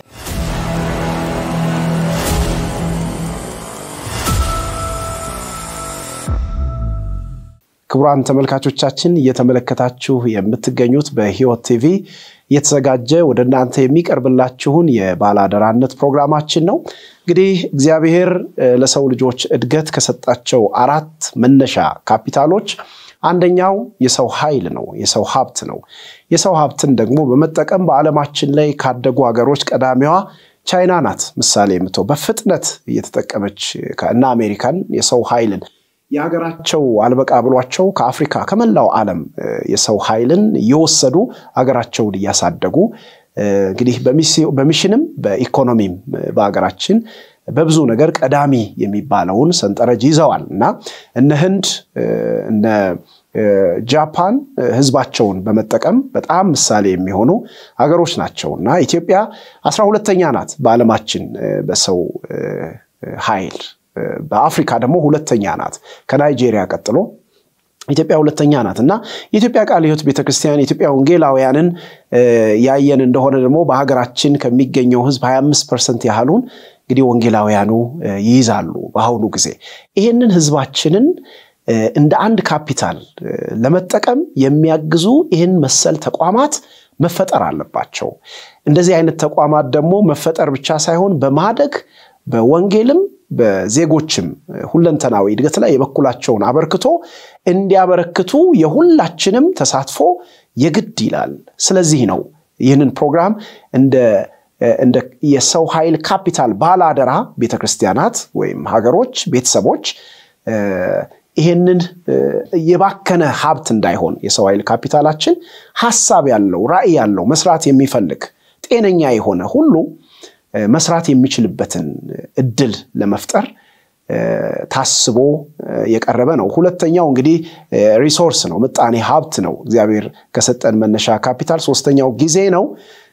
ክቡራን ተመልካቾቻችን እየተመለከታችሁ የምትገኙት በህይወት ቲቪ የተዘጋጀ ወደናንተ የሚቀርብላችሁን የባላደራነት ፕሮግራማችን ነው። እንግዲህ እግዚአብሔር ለሰው ልጆች እድገት ከሰጣቸው አራት መነሻ ካፒታሎች አንደኛው የሰው ኃይል ነው፣ የሰው ሀብት ነው። የሰው ሀብትን ደግሞ በመጠቀም በዓለማችን ላይ ካደጉ ሀገሮች ቀዳሚዋ ቻይና ናት። ምሳሌ ምቶ በፍጥነት እየተጠቀመች ከእና አሜሪካን የሰው ኃይልን ያገራቸው አልበቃ ብሏቸው ከአፍሪካ ከመላው ዓለም የሰው ኃይልን እየወሰዱ ሀገራቸውን ያሳደጉ እንግዲህ በሚሽንም በኢኮኖሚም በአገራችን በብዙ ነገር ቀዳሚ የሚባለውን ሰንጠረዥ ይዘዋልና እነ ህንድ እነ ጃፓን ህዝባቸውን በመጠቀም በጣም ምሳሌ የሚሆኑ ሀገሮች ናቸውና ኢትዮጵያ አስራ ሁለተኛ ናት በዓለማችን በሰው ኃይል። በአፍሪካ ደግሞ ሁለተኛ ናት ከናይጄሪያ ቀጥሎ ኢትዮጵያ ሁለተኛ ናትና የኢትዮጵያ ቃለ ሕይወት ቤተክርስቲያን የኢትዮጵያ ወንጌላውያንን ያየን እንደሆነ ደግሞ በሀገራችን ከሚገኘው ህዝብ ሃያ አምስት ፐርሰንት ያህሉን እንግዲህ ወንጌላውያኑ ይይዛሉ በአሁኑ ጊዜ። ይሄንን ህዝባችንን እንደ አንድ ካፒታል ለመጠቀም የሚያግዙ ይሄን መሰል ተቋማት መፈጠር አለባቸው። እንደዚህ አይነት ተቋማት ደግሞ መፈጠር ብቻ ሳይሆን በማደግ በወንጌልም በዜጎችም ሁለንተናዊ እድገት ላይ የበኩላቸውን አበርክቶ እንዲያበረክቱ የሁላችንም ተሳትፎ የግድ ይላል። ስለዚህ ነው ይህንን ፕሮግራም እንደ እንደ የሰው ኃይል ካፒታል ባላደራ ቤተክርስቲያናት ወይም ሀገሮች ቤተሰቦች ይሄንን የባከነ ሀብት እንዳይሆን የሰው ኃይል ካፒታላችን ሐሳብ ያለው ራዕይ ያለው መስራት የሚፈልግ ጤነኛ የሆነ ሁሉ መስራት የሚችልበትን እድል ለመፍጠር ታስቦ የቀረበ ነው። ሁለተኛው እንግዲህ ሪሶርስ ነው፣ ምጣኔ ሀብት ነው። እግዚአብሔር ከሰጠን መነሻ ካፒታል ሶስተኛው ጊዜ ነው።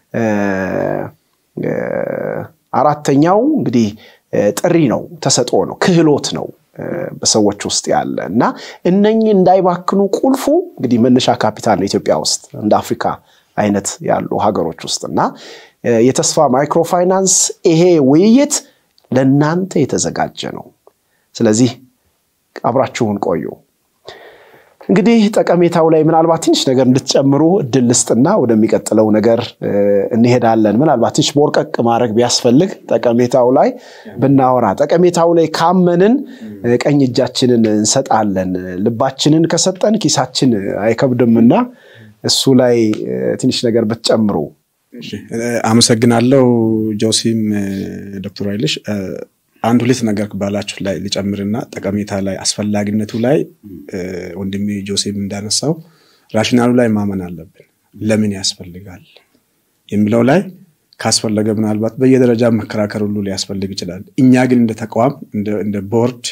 አራተኛው እንግዲህ ጥሪ ነው፣ ተሰጥኦ ነው፣ ክህሎት ነው በሰዎች ውስጥ ያለ እና እነኚህ እንዳይባክኑ ቁልፉ እንግዲህ መነሻ ካፒታል ነው ኢትዮጵያ ውስጥ እንደ አፍሪካ አይነት ያሉ ሀገሮች ውስጥና የተስፋ ማይክሮ ፋይናንስ ይሄ ውይይት ለናንተ የተዘጋጀ ነው። ስለዚህ አብራችሁን ቆዩ። እንግዲህ ጠቀሜታው ላይ ምናልባት ትንሽ ነገር እንድትጨምሩ እድል ልስጥና ወደሚቀጥለው ነገር እንሄዳለን። ምናልባት ትንሽ ቦርቀቅ ማድረግ ቢያስፈልግ ጠቀሜታው ላይ ብናወራ ጠቀሜታው ላይ ካመንን ቀኝ እጃችንን እንሰጣለን። ልባችንን ከሰጠን ኪሳችን አይከብድምና እሱ ላይ ትንሽ ነገር ብትጨምሩ። እሺ አመሰግናለሁ ጆሲም ዶክተር ኃይልሽ። አንድ ሁለት ነገር ባላችሁ ላይ ሊጨምርና ጠቀሜታ ላይ አስፈላጊነቱ ላይ ወንድሜ ጆሲም እንዳነሳው ራሽናሉ ላይ ማመን አለብን። ለምን ያስፈልጋል የሚለው ላይ ካስፈለገ ምናልባት በየደረጃ መከራከር ሁሉ ሊያስፈልግ ይችላል። እኛ ግን እንደ ተቋም እንደ እንደ ቦርድ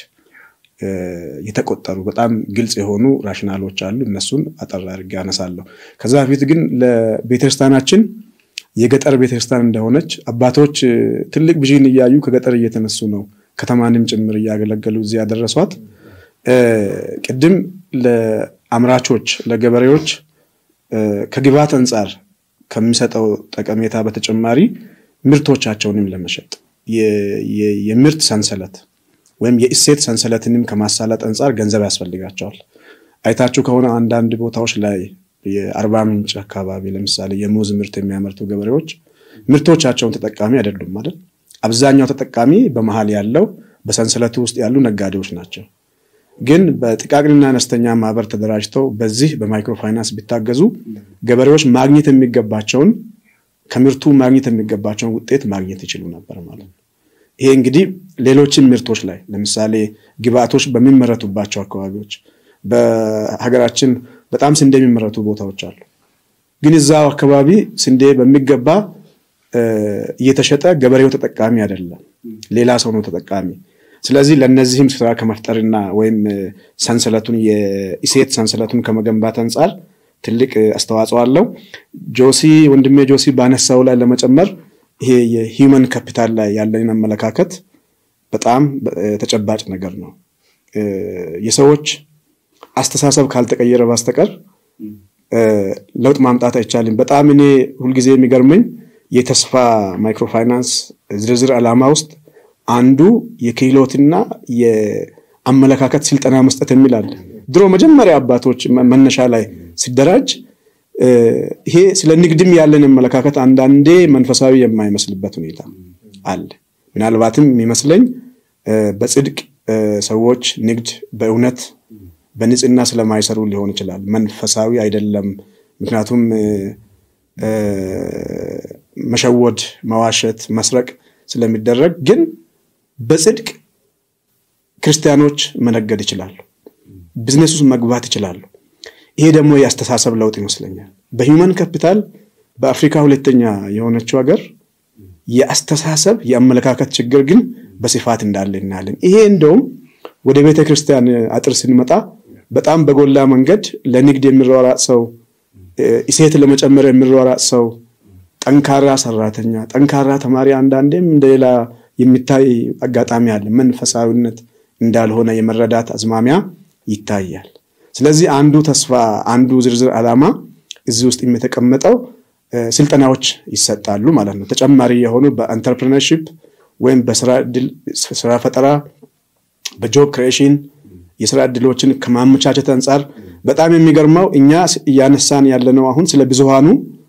የተቆጠሩ በጣም ግልጽ የሆኑ ራሽናሎች አሉ። እነሱን አጠር አድርጌ አነሳለሁ። ከዛ በፊት ግን ለቤተክርስቲያናችን የገጠር ቤተክርስቲያን እንደሆነች አባቶች ትልቅ ቪዥን እያዩ ከገጠር እየተነሱ ነው ከተማንም ጭምር እያገለገሉ እዚህ ያደረሷት። ቅድም ለአምራቾች ለገበሬዎች ከግብዓት አንፃር ከሚሰጠው ጠቀሜታ በተጨማሪ ምርቶቻቸውንም ለመሸጥ የምርት ሰንሰለት ወይም የእሴት ሰንሰለትንም ከማሳለጥ አንፃር ገንዘብ ያስፈልጋቸዋል። አይታችሁ ከሆነ አንዳንድ ቦታዎች ላይ የአርባ ምንጭ አካባቢ ለምሳሌ የሙዝ ምርት የሚያመርቱ ገበሬዎች ምርቶቻቸውን ተጠቃሚ አይደሉም ማለት አብዛኛው ተጠቃሚ በመሃል ያለው በሰንሰለቱ ውስጥ ያሉ ነጋዴዎች ናቸው። ግን በጥቃቅንና አነስተኛ ማህበር ተደራጅተው በዚህ በማይክሮ ፋይናንስ ቢታገዙ ገበሬዎች ማግኘት የሚገባቸውን ከምርቱ ማግኘት የሚገባቸውን ውጤት ማግኘት ይችላሉ ነበር ማለት ነው። ይሄ እንግዲህ ሌሎችን ምርቶች ላይ ለምሳሌ ግብዓቶች በሚመረቱባቸው አካባቢዎች በሀገራችን በጣም ስንዴ የሚመረቱ ቦታዎች አሉ። ግን እዛው አካባቢ ስንዴ በሚገባ እየተሸጠ ገበሬው ተጠቃሚ አይደለም፣ ሌላ ሰው ነው ተጠቃሚ። ስለዚህ ለነዚህም ስራ ከመፍጠርና ወይም ሰንሰለቱን የእሴት ሰንሰለቱን ከመገንባት አንፃር ትልቅ አስተዋጽኦ አለው። ጆሲ ወንድሜ ጆሲ ባነሳው ላይ ለመጨመር ይሄ የሂውመን ካፒታል ላይ ያለንን አመለካከት በጣም ተጨባጭ ነገር ነው። የሰዎች አስተሳሰብ ካልተቀየረ በስተቀር ለውጥ ማምጣት አይቻልም። በጣም እኔ ሁሉ ጊዜ የሚገርመኝ የተስፋ ማይክሮ ፋይናንስ ዝርዝር ዓላማ ውስጥ አንዱ የክህሎትና የአመለካከት ስልጠና መስጠት የሚላል። ድሮ መጀመሪያ አባቶች መነሻ ላይ ሲደራጅ ይሄ ስለ ንግድም ያለን አመለካከት አንዳንዴ መንፈሳዊ የማይመስልበት ሁኔታ አለ። ምናልባትም የሚመስለኝ በጽድቅ ሰዎች ንግድ በእውነት በንጽህና ስለማይሰሩ ሊሆን ይችላል። መንፈሳዊ አይደለም። ምክንያቱም መሸወድ፣ መዋሸት፣ መስረቅ ስለሚደረግ ግን በጽድቅ ክርስቲያኖች መነገድ ይችላሉ፣ ቢዝነስ ውስጥ መግባት ይችላሉ። ይሄ ደግሞ ያስተሳሰብ ለውጥ ይመስለኛል። በሂውመን ካፒታል በአፍሪካ ሁለተኛ የሆነችው ሀገር የአስተሳሰብ የአመለካከት ችግር ግን በስፋት እንዳለ እናያለን። ይሄ እንደውም ወደ ቤተክርስቲያን አጥር ስንመጣ በጣም በጎላ መንገድ ለንግድ የሚሯሯጥ ሰው፣ እሴት ለመጨመር የሚሯሯጥ ሰው፣ ጠንካራ ሰራተኛ፣ ጠንካራ ተማሪ አንዳንዴም እንደሌላ የሚታይ አጋጣሚ አለ። መንፈሳዊነት እንዳልሆነ የመረዳት አዝማሚያ ይታያል። ስለዚህ አንዱ ተስፋ አንዱ ዝርዝር ዓላማ እዚህ ውስጥ የሚተቀመጠው ስልጠናዎች ይሰጣሉ ማለት ነው። ተጨማሪ የሆኑ በኢንተርፕረነርሺፕ ወይም በስራ ዕድል ስራ ፈጠራ በጆብ ክሬሽን የስራ ዕድሎችን ከማመቻቸት አንፃር በጣም የሚገርመው እኛ ያነሳን ያለነው አሁን ስለ ብዙሃኑ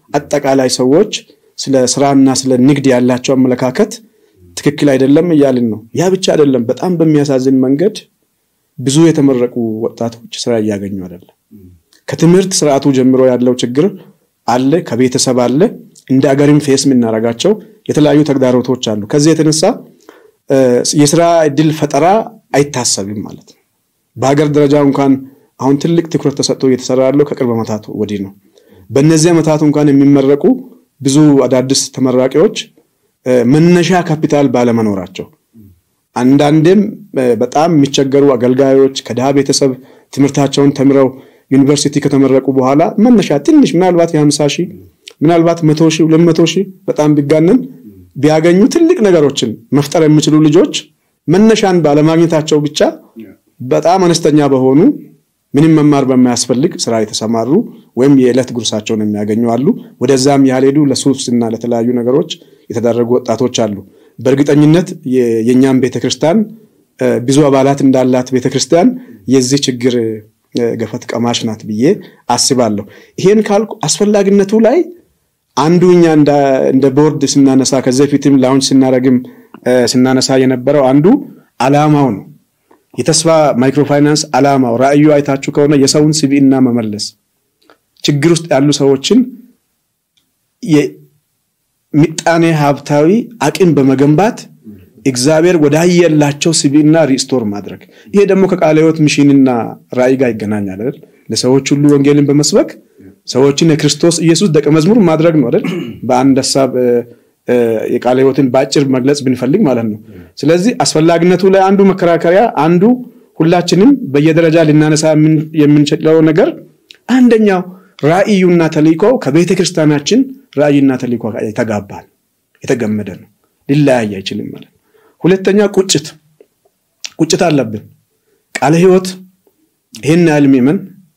አጠቃላይ ሰዎች ስለ ስራና ስለ ንግድ ያላቸው አመለካከት ትክክል አይደለም እያልን ነው። ያ ብቻ አይደለም፣ በጣም በሚያሳዝን መንገድ ብዙ የተመረቁ ወጣቶች ስራ እያገኙ አይደለም። ከትምህርት ስርዓቱ ጀምሮ ያለው ችግር አለ፣ ከቤተሰብ አለ፣ እንደ አገርም ፌስ የምናረጋቸው የተለያዩ ተግዳሮቶች አሉ። ከዚህ የተነሳ የስራ እድል ፈጠራ አይታሰብም ማለት ነው። በአገር ደረጃ እንኳን አሁን ትልቅ ትኩረት ተሰጥቶ እየተሰራ ያለው ከቅርብ ዓመታት ወዲህ ነው። በእነዚህ ዓመታት እንኳን የሚመረቁ ብዙ አዳዲስ ተመራቂዎች መነሻ ካፒታል ባለመኖራቸው አንዳንድም በጣም የሚቸገሩ አገልጋዮች ከድሃ ቤተሰብ ትምህርታቸውን ተምረው ዩኒቨርሲቲ ከተመረቁ በኋላ መነሻ ትንሽ ምናልባት የ50 ሺህ ምናልባት መቶ ሺህ ሁለት መቶ ሺህ በጣም ቢጋነን ቢያገኙ ትልቅ ነገሮችን መፍጠር የሚችሉ ልጆች መነሻን ባለማግኘታቸው ብቻ በጣም አነስተኛ በሆኑ ምንም መማር በማያስፈልግ ስራ የተሰማሩ ወይም የዕለት ጉርሳቸውን የሚያገኙ አሉ። ወደዛም ያልሄዱ ለሱስና ለተለያዩ ነገሮች የተዳረጉ ወጣቶች አሉ። በእርግጠኝነት የኛም ቤተክርስቲያን ብዙ አባላት እንዳላት ቤተክርስቲያን የዚህ ችግር ገፈት ቀማሽ ናት ብዬ አስባለሁ። ይሄን ካልኩ አስፈላጊነቱ ላይ አንዱኛ እንደ ቦርድ ስናነሳ ከዚህ ፊትም ላውንች ስናረግም ስናነሳ የነበረው አንዱ አላማው ነው። የተስፋ ማይክሮ ፋይናንስ አላማው ራእዩ አይታችሁ ከሆነ የሰውን ሲቢና መመለስ፣ ችግር ውስጥ ያሉ ሰዎችን የምጣኔ ሀብታዊ አቅም በመገንባት እግዚአብሔር ወዳየላቸው ሲቢና ሪስቶር ማድረግ። ይሄ ደግሞ ከቃለ ሕይወት ሚሽንና ራእይ ጋር ይገናኛል አይደል? ለሰዎች ሁሉ ወንጌልን በመስበክ ሰዎችን የክርስቶስ ኢየሱስ ደቀ መዝሙር ማድረግ ነው አይደል? በአንድ ሐሳብ የቃለ ሕይወትን ባጭር መግለጽ ብንፈልግ ማለት ነው። ስለዚህ አስፈላጊነቱ ላይ አንዱ መከራከሪያ አንዱ ሁላችንም በየደረጃ ልናነሳ የምንችለው ነገር አንደኛው ራእዩና ተልእኮው ከቤተ ክርስቲያናችን ራእይና ተልእኮ የተጋባል የተገመደ ነው፣ ሊለያይ አይችልም ማለት ነው። ሁለተኛ ቁጭት ቁጭት አለብን። ቃለ ሕይወት ይሄን ያህል ሚመን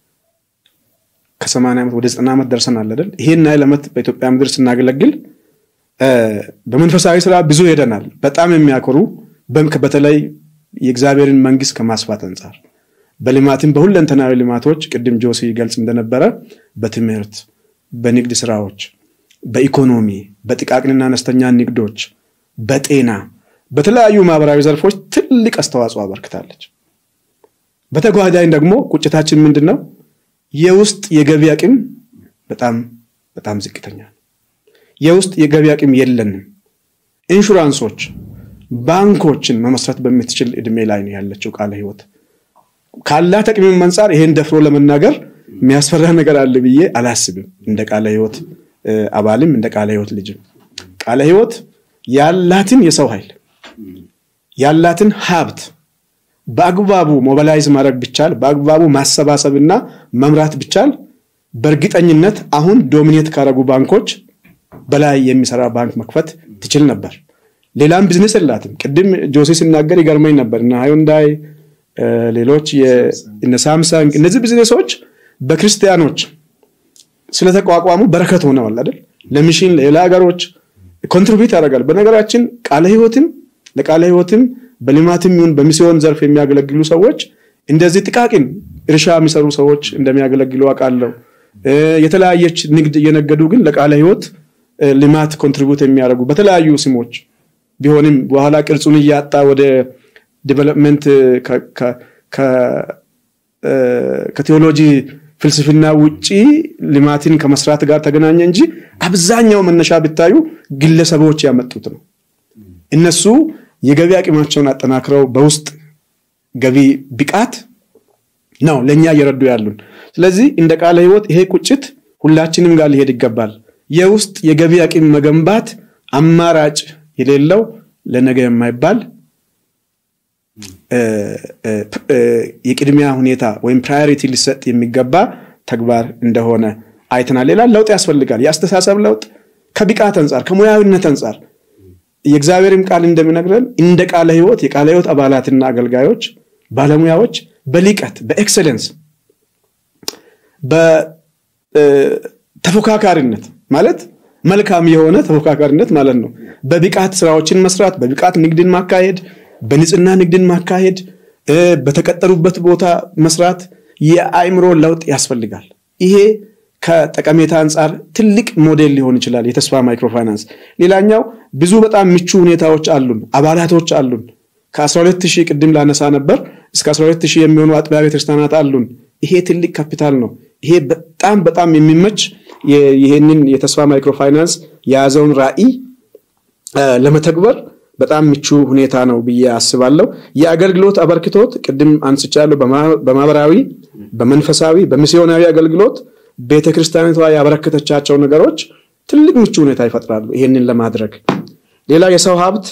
ከ80 ዓመት ወደ ዘጠና ዓመት ደርሰናል አይደል? ይሄን ያህል ዓመት በኢትዮጵያ ምድር ስናገለግል በመንፈሳዊ ስራ ብዙ ሄደናል። በጣም የሚያኮሩ በተለይ የእግዚአብሔርን መንግስት ከማስፋት አንፃር በልማትም በሁለንተናዊ ልማቶች ቅድም ጆሲ ገልጽ እንደነበረ በትምህርት፣ በንግድ ስራዎች፣ በኢኮኖሚ፣ በጥቃቅንና አነስተኛ ንግዶች፣ በጤና፣ በተለያዩ ማህበራዊ ዘርፎች ትልቅ አስተዋጽኦ አበርክታለች። በተጓዳኝ ደግሞ ቁጭታችን ምንድነው? የውስጥ የገቢ አቅም በጣም በጣም ዝቅተኛ ነው። የውስጥ የገቢ አቅም የለንም። ኢንሹራንሶች፣ ባንኮችን መመስረት በሚትችል እድሜ ላይ ነው ያለችው ቃለ ሕይወት። ካላት አቅም አንፃር ይሄን ደፍሮ ለመናገር የሚያስፈራ ነገር አለ ብዬ አላስብም። እንደ ቃለ ሕይወት አባልም እንደ ቃለ ሕይወት ልጅም ቃለ ሕይወት ያላትን የሰው ኃይል ያላትን ሀብት በአግባቡ ሞቢላይዝ ማድረግ ብቻል፣ በአግባቡ ማሰባሰብና መምራት ብቻል፣ በእርግጠኝነት አሁን ዶሚኔት ካረጉ ባንኮች በላይ የሚሰራ ባንክ መክፈት ትችል ነበር። ሌላም ቢዝነስ የላትም። ቅድም ጆሲ ሲናገር ይገርመኝ ነበር እና ሃይንዳይ ሌሎች የነ ሳምሰንግ እነዚህ ቢዝነሶች በክርስቲያኖች ስለተቋቋሙ በረከት ሆነዋል አይደል? ለሚሽን ለሌላ ሀገሮች ኮንትሪቢዩት ያደርጋል። በነገራችን ቃለ ሕይወትም ለቃለ ሕይወትም በልማትም ይሁን በሚስዮን ዘርፍ የሚያገለግሉ ሰዎች እንደዚህ ጥቃቅን እርሻ የሚሰሩ ሰዎች እንደሚያገለግሉ አውቃለሁ። የተለያየች ንግድ እየነገዱ ግን ለቃለ ሕይወት ልማት ኮንትሪቢዩት የሚያደርጉ በተለያዩ ስሞች ቢሆንም በኋላ ቅርጹን እያጣ ወደ ዲቨሎፕመንት ከቴዎሎጂ ፍልስፍና ውጪ ልማትን ከመስራት ጋር ተገናኘ እንጂ አብዛኛው መነሻ ብታዩ ግለሰቦች ያመጡት ነው። እነሱ የገቢ አቅማቸውን አጠናክረው በውስጥ ገቢ ብቃት ነው ለኛ እየረዱ ያሉን። ስለዚህ እንደ ቃለ ሕይወት ይሄ ቁጭት ሁላችንም ጋር ሊሄድ ይገባል። የውስጥ የገቢ አቅም መገንባት አማራጭ የሌለው ለነገ የማይባል የቅድሚያ ሁኔታ ወይም ፕራዮሪቲ ሊሰጥ የሚገባ ተግባር እንደሆነ አይተናል። ሌላ ለውጥ ያስፈልጋል። የአስተሳሰብ ለውጥ ከብቃት አንፃር ከሙያዊነት አንፃር የእግዚአብሔርም ቃል እንደሚነግረን እንደ ቃለ ሕይወት የቃለ ሕይወት አባላትና አገልጋዮች ባለሙያዎች በሊቀት በኤክሰለንስ በተፎካካሪነት ማለት መልካም የሆነ ተፎካካሪነት ማለት ነው። በብቃት ስራዎችን መስራት፣ በብቃት ንግድን ማካሄድ፣ በንጽህና ንግድን ማካሄድ፣ በተቀጠሩበት ቦታ መስራት የአእምሮ ለውጥ ያስፈልጋል። ይሄ ከጠቀሜታ አንፃር ትልቅ ሞዴል ሊሆን ይችላል የተስፋ ማይክሮ ፋይናንስ። ሌላኛው ብዙ በጣም ምቹ ሁኔታዎች አሉን፣ አባላቶች አሉን። ከ12 ሺህ ቅድም ላነሳ ነበር እስከ አስራ ሁለት ሺህ የሚሆኑ አጥቢያ ቤተክርስቲያናት አሉን። ይሄ ትልቅ ካፒታል ነው። ይሄ በጣም በጣም የሚመች ይሄንን የተስፋ ማይክሮ ፋይናንስ የያዘውን ራዕይ ለመተግበር በጣም ምቹ ሁኔታ ነው ብዬ አስባለሁ። የአገልግሎት አበርክቶት ቅድም አንስቻለሁ። በማህበራዊ፣ በመንፈሳዊ፣ በሚስዮናዊ አገልግሎት ቤተክርስቲያኒቷ ያበረከተቻቸው ነገሮች ትልቅ ምቹ ሁኔታ ይፈጥራሉ ይሄንን ለማድረግ። ሌላ የሰው ሀብት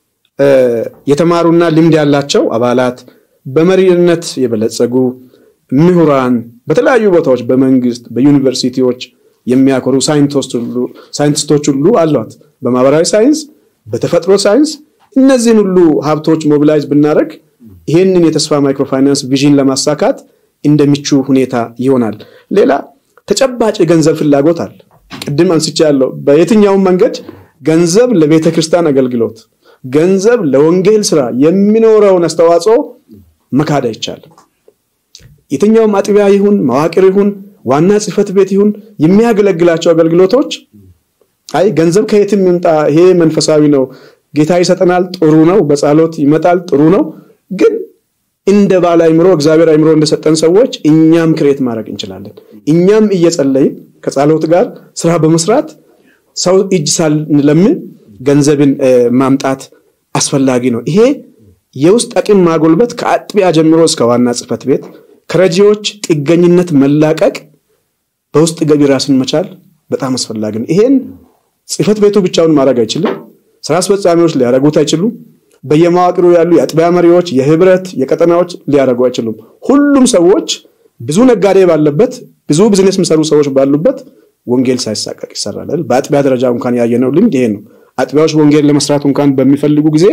የተማሩና ልምድ ያላቸው አባላት፣ በመሪነት የበለጸጉ ምሁራን፣ በተለያዩ ቦታዎች በመንግስት በዩኒቨርሲቲዎች የሚያኮሩ ሳይንቲስቶች ሁሉ አሏት። በማህበራዊ ሳይንስ፣ በተፈጥሮ ሳይንስ እነዚህን ሁሉ ሀብቶች ሞቢላይዝ ብናደርግ ይሄንን የተስፋ ማይክሮ ፋይናንስ ቪዥን ለማሳካት እንደምቹ ሁኔታ ይሆናል። ሌላ ተጨባጭ የገንዘብ ፍላጎት አለ። ቅድም አንስቻለሁ። በየትኛውም መንገድ ገንዘብ ለቤተክርስቲያን አገልግሎት፣ ገንዘብ ለወንጌል ስራ የሚኖረውን አስተዋጽኦ መካድ አይቻልም። የትኛውም አጥቢያ ይሁን መዋቅር ይሁን ዋና ጽሕፈት ቤት ይሁን የሚያገለግላቸው አገልግሎቶች አይ ገንዘብ ከየትም ይምጣ ይሄ መንፈሳዊ ነው፣ ጌታ ይሰጠናል፣ ጥሩ ነው፣ በጸሎት ይመጣል፣ ጥሩ ነው። ግን እንደ ባለ አይምሮ እግዚአብሔር አይምሮ እንደሰጠን ሰዎች እኛም ክሬት ማድረግ እንችላለን። እኛም እየጸለይን ከጸሎት ጋር ስራ በመስራት ሰው እጅ ሳንለምን ገንዘብን ማምጣት አስፈላጊ ነው። ይሄ የውስጥ አቅም ማጎልበት ከአጥቢያ ጀምሮ እስከ ዋና ጽሕፈት ቤት ከረጂዎች ጥገኝነት መላቀቅ፣ በውስጥ ገቢ ራስን መቻል በጣም አስፈላጊ ነው። ይሄን ጽሕፈት ቤቱ ብቻውን ማድረግ አይችልም። ስራ አስፈጻሚዎች ሊያደርጉት አይችሉም። በየመዋቅሩ ያሉ የአጥቢያ መሪዎች፣ የህብረት የቀጠናዎች ሊያደርጉ አይችሉም። ሁሉም ሰዎች ብዙ ነጋዴ ባለበት ብዙ ቢዝነስ የሚሰሩ ሰዎች ባሉበት ወንጌል ሳይሳቀቅ ይሰራል። በአጥቢያ ደረጃ እንኳን ያየነው ልምድ ይሄ ነው። አጥቢያዎች ወንጌል ለመስራት እንኳን በሚፈልጉ ጊዜ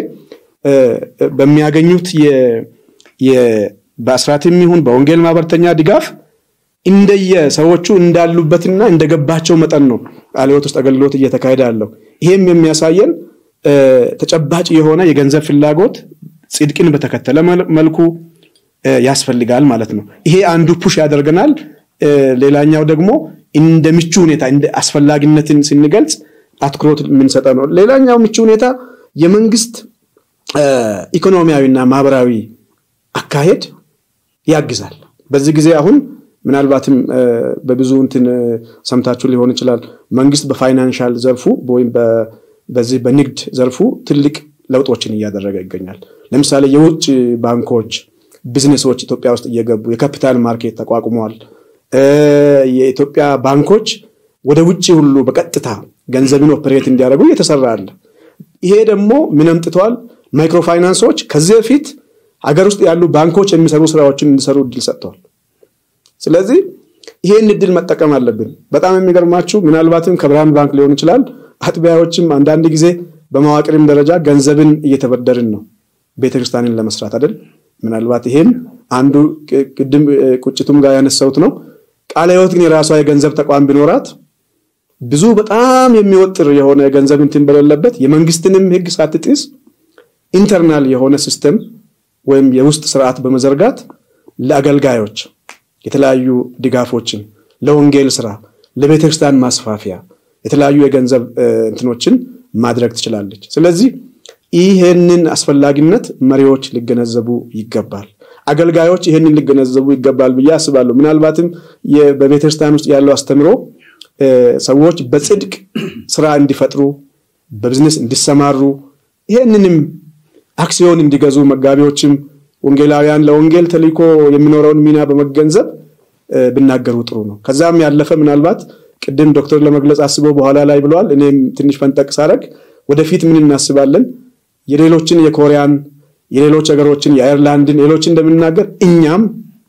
በሚያገኙት የ በአስራትም ይሁን በወንጌል ማህበርተኛ ድጋፍ እንደየ ሰዎቹ እንዳሉበትና እንደገባቸው መጠን ነው ቃልዮት ውስጥ አገልግሎት እየተካሄደ ያለው። ይሄም የሚያሳየን ተጨባጭ የሆነ የገንዘብ ፍላጎት ጽድቅን በተከተለ መልኩ ያስፈልጋል ማለት ነው። ይሄ አንዱ ፑሽ ያደርገናል። ሌላኛው ደግሞ እንደምቹ ሁኔታ እንደ አስፈላጊነትን ስንገልጽ አትኩሮት የምንሰጠው ነው። ሌላኛው ምቹ ሁኔታ የመንግስት ኢኮኖሚያዊና ማህበራዊ አካሄድ ያግዛል። በዚህ ጊዜ አሁን ምናልባትም በብዙ እንትን ሰምታችሁ ሊሆን ይችላል። መንግስት በፋይናንሻል ዘርፉ ወይም በዚህ በንግድ ዘርፉ ትልቅ ለውጦችን እያደረገ ይገኛል። ለምሳሌ የውጭ ባንኮች ቢዝነሶች ኢትዮጵያ ውስጥ እየገቡ የካፒታል ማርኬት ተቋቁመዋል። የኢትዮጵያ ባንኮች ወደ ውጪ ሁሉ በቀጥታ ገንዘብን ኦፕሬት እንዲያደርጉ እየተሰራ አለ። ይሄ ደግሞ ምን አምጥቷል? ማይክሮ ፋይናንሶች ከዚህ በፊት ሀገር ውስጥ ያሉ ባንኮች የሚሰሩ ስራዎችን እንዲሰሩ እድል ሰጥተዋል። ስለዚህ ይሄን እድል መጠቀም አለብን። በጣም የሚገርማችሁ ምናልባትም ከብርሃን ባንክ ሊሆን ይችላል አጥቢያዎችም አንዳንድ ጊዜ በመዋቅርም ደረጃ ገንዘብን እየተበደርን ነው ቤተክርስቲያንን ለመስራት አይደል? ምናልባት ይሄን አንዱ ቅድም ቁጭቱም ጋር ያነሳውት ነው። ቃለ ሕይወት ግን የራሷ የገንዘብ ተቋም ቢኖራት ብዙ በጣም የሚወጥር የሆነ ገንዘብ እንትን በሌለበት የመንግስትንም ህግ ሳትጥስ ኢንተርናል የሆነ ሲስተም ወይም የውስጥ ስርዓት በመዘርጋት ለአገልጋዮች የተለያዩ ድጋፎችን ለወንጌል ስራ ለቤተክርስቲያን ማስፋፊያ የተለያዩ የገንዘብ እንትኖችን ማድረግ ትችላለች። ስለዚህ ይሄንን አስፈላጊነት መሪዎች ሊገነዘቡ ይገባል። አገልጋዮች ይሄንን ሊገነዘቡ ይገባል ብዬ አስባለሁ። ምናልባትም በቤተክርስቲያን ውስጥ ያለው አስተምሮ ሰዎች በጽድቅ ስራ እንዲፈጥሩ በቢዝነስ እንዲሰማሩ ይሄንንም አክሲዮን እንዲገዙ መጋቢዎችም ወንጌላውያን ለወንጌል ተልእኮ የሚኖረውን ሚና በመገንዘብ ብናገሩ ጥሩ ነው። ከዛም ያለፈ ምናልባት ቅድም ዶክተር ለመግለጽ አስበው በኋላ ላይ ብለዋል። እኔም ትንሽ ፈንጠቅ ሳረግ ወደፊት ምን እናስባለን የሌሎችን የኮሪያን የሌሎች ሀገሮችን የአየርላንድን ሌሎችን እንደምናገር እኛም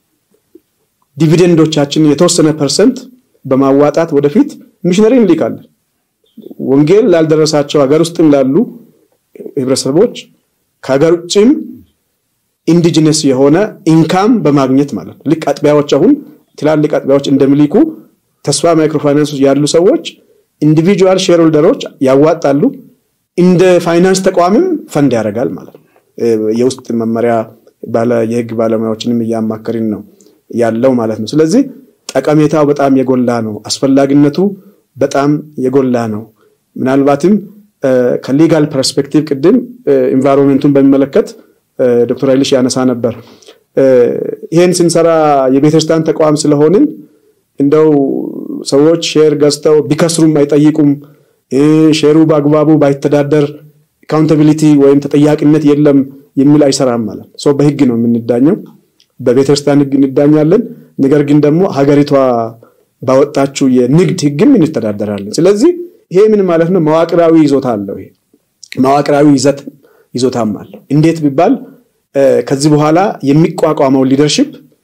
ዲቪደንዶቻችን የተወሰነ ፐርሰንት በማዋጣት ወደፊት ሚሽነሪ እንልካለን። ወንጌል ላልደረሳቸው ሀገር ውስጥም ላሉ ህብረተሰቦች ከሀገር ውጭም ኢንዲጂነስ የሆነ ኢንካም በማግኘት ማለት ነው። ልክ አጥቢያዎች አሁን ትላልቅ አጥቢያዎች እንደሚልኩ ተስፋ ማይክሮ ፋይናንስ ያሉ ሰዎች ኢንዲቪጁዋል ሼር ሆልደሮች ያዋጣሉ። እንደ ፋይናንስ ተቋምም ፈንድ ያደርጋል ማለት ነው። የውስጥ መመሪያ ባለ የህግ ባለሙያዎችንም ያማከሪን ነው ያለው ማለት ነው። ስለዚህ ጠቀሜታው በጣም የጎላ ነው አስፈላጊነቱ በጣም የጎላ ነው ምናልባትም ከሌጋል ፐርስፔክቲቭ ቅድም ኢንቫይሮንመንቱን በሚመለከት ዶክተር ኃይልሽ ያነሳ ነበር ይሄን ስንሰራ የቤተክርስቲያን ተቋም ስለሆንን እንደው ሰዎች ሼር ገዝተው ቢከስሩም አይጠይቁም ሼሩ በአግባቡ ባይተዳደር አካውንታቢሊቲ ወይም ተጠያቂነት የለም የሚል አይሰራም ማለት ሶ በህግ ነው የምንዳኘው በቤተክርስቲያን ህግ እንዳኛለን ነገር ግን ደግሞ ሀገሪቷ ባወጣችው የንግድ ህግም እንተዳደራለን ስለዚህ ይሄ ምን ማለት ነው መዋቅራዊ ይዞታ አለው ይሄ መዋቅራዊ ይዘት ይዞታም አለው እንዴት ቢባል ከዚህ በኋላ የሚቋቋመው ሊደርሺፕ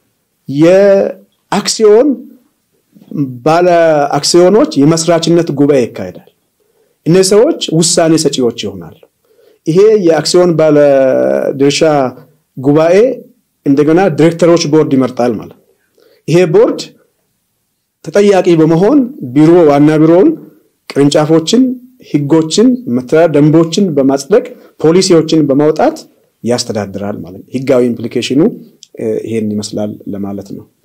የአክሲዮን ባለ አክሲዮኖች የመስራችነት ጉባኤ ይካሄዳል እነዚህ ሰዎች ውሳኔ ሰጪዎች ይሆናሉ ይሄ የአክሲዮን ባለ ድርሻ ጉባኤ እንደገና ዳይሬክተሮች ቦርድ ይመርጣል ማለት ይሄ ቦርድ ተጠያቂ በመሆን ቢሮ ዋና ቢሮውን ቅርንጫፎችን ህጎችን መተዳደሪያ ደንቦችን በማጽደቅ ፖሊሲዎችን በማውጣት ያስተዳድራል ማለት ህጋዊ ኢምፕሊኬሽኑ ይሄን ይመስላል ለማለት ነው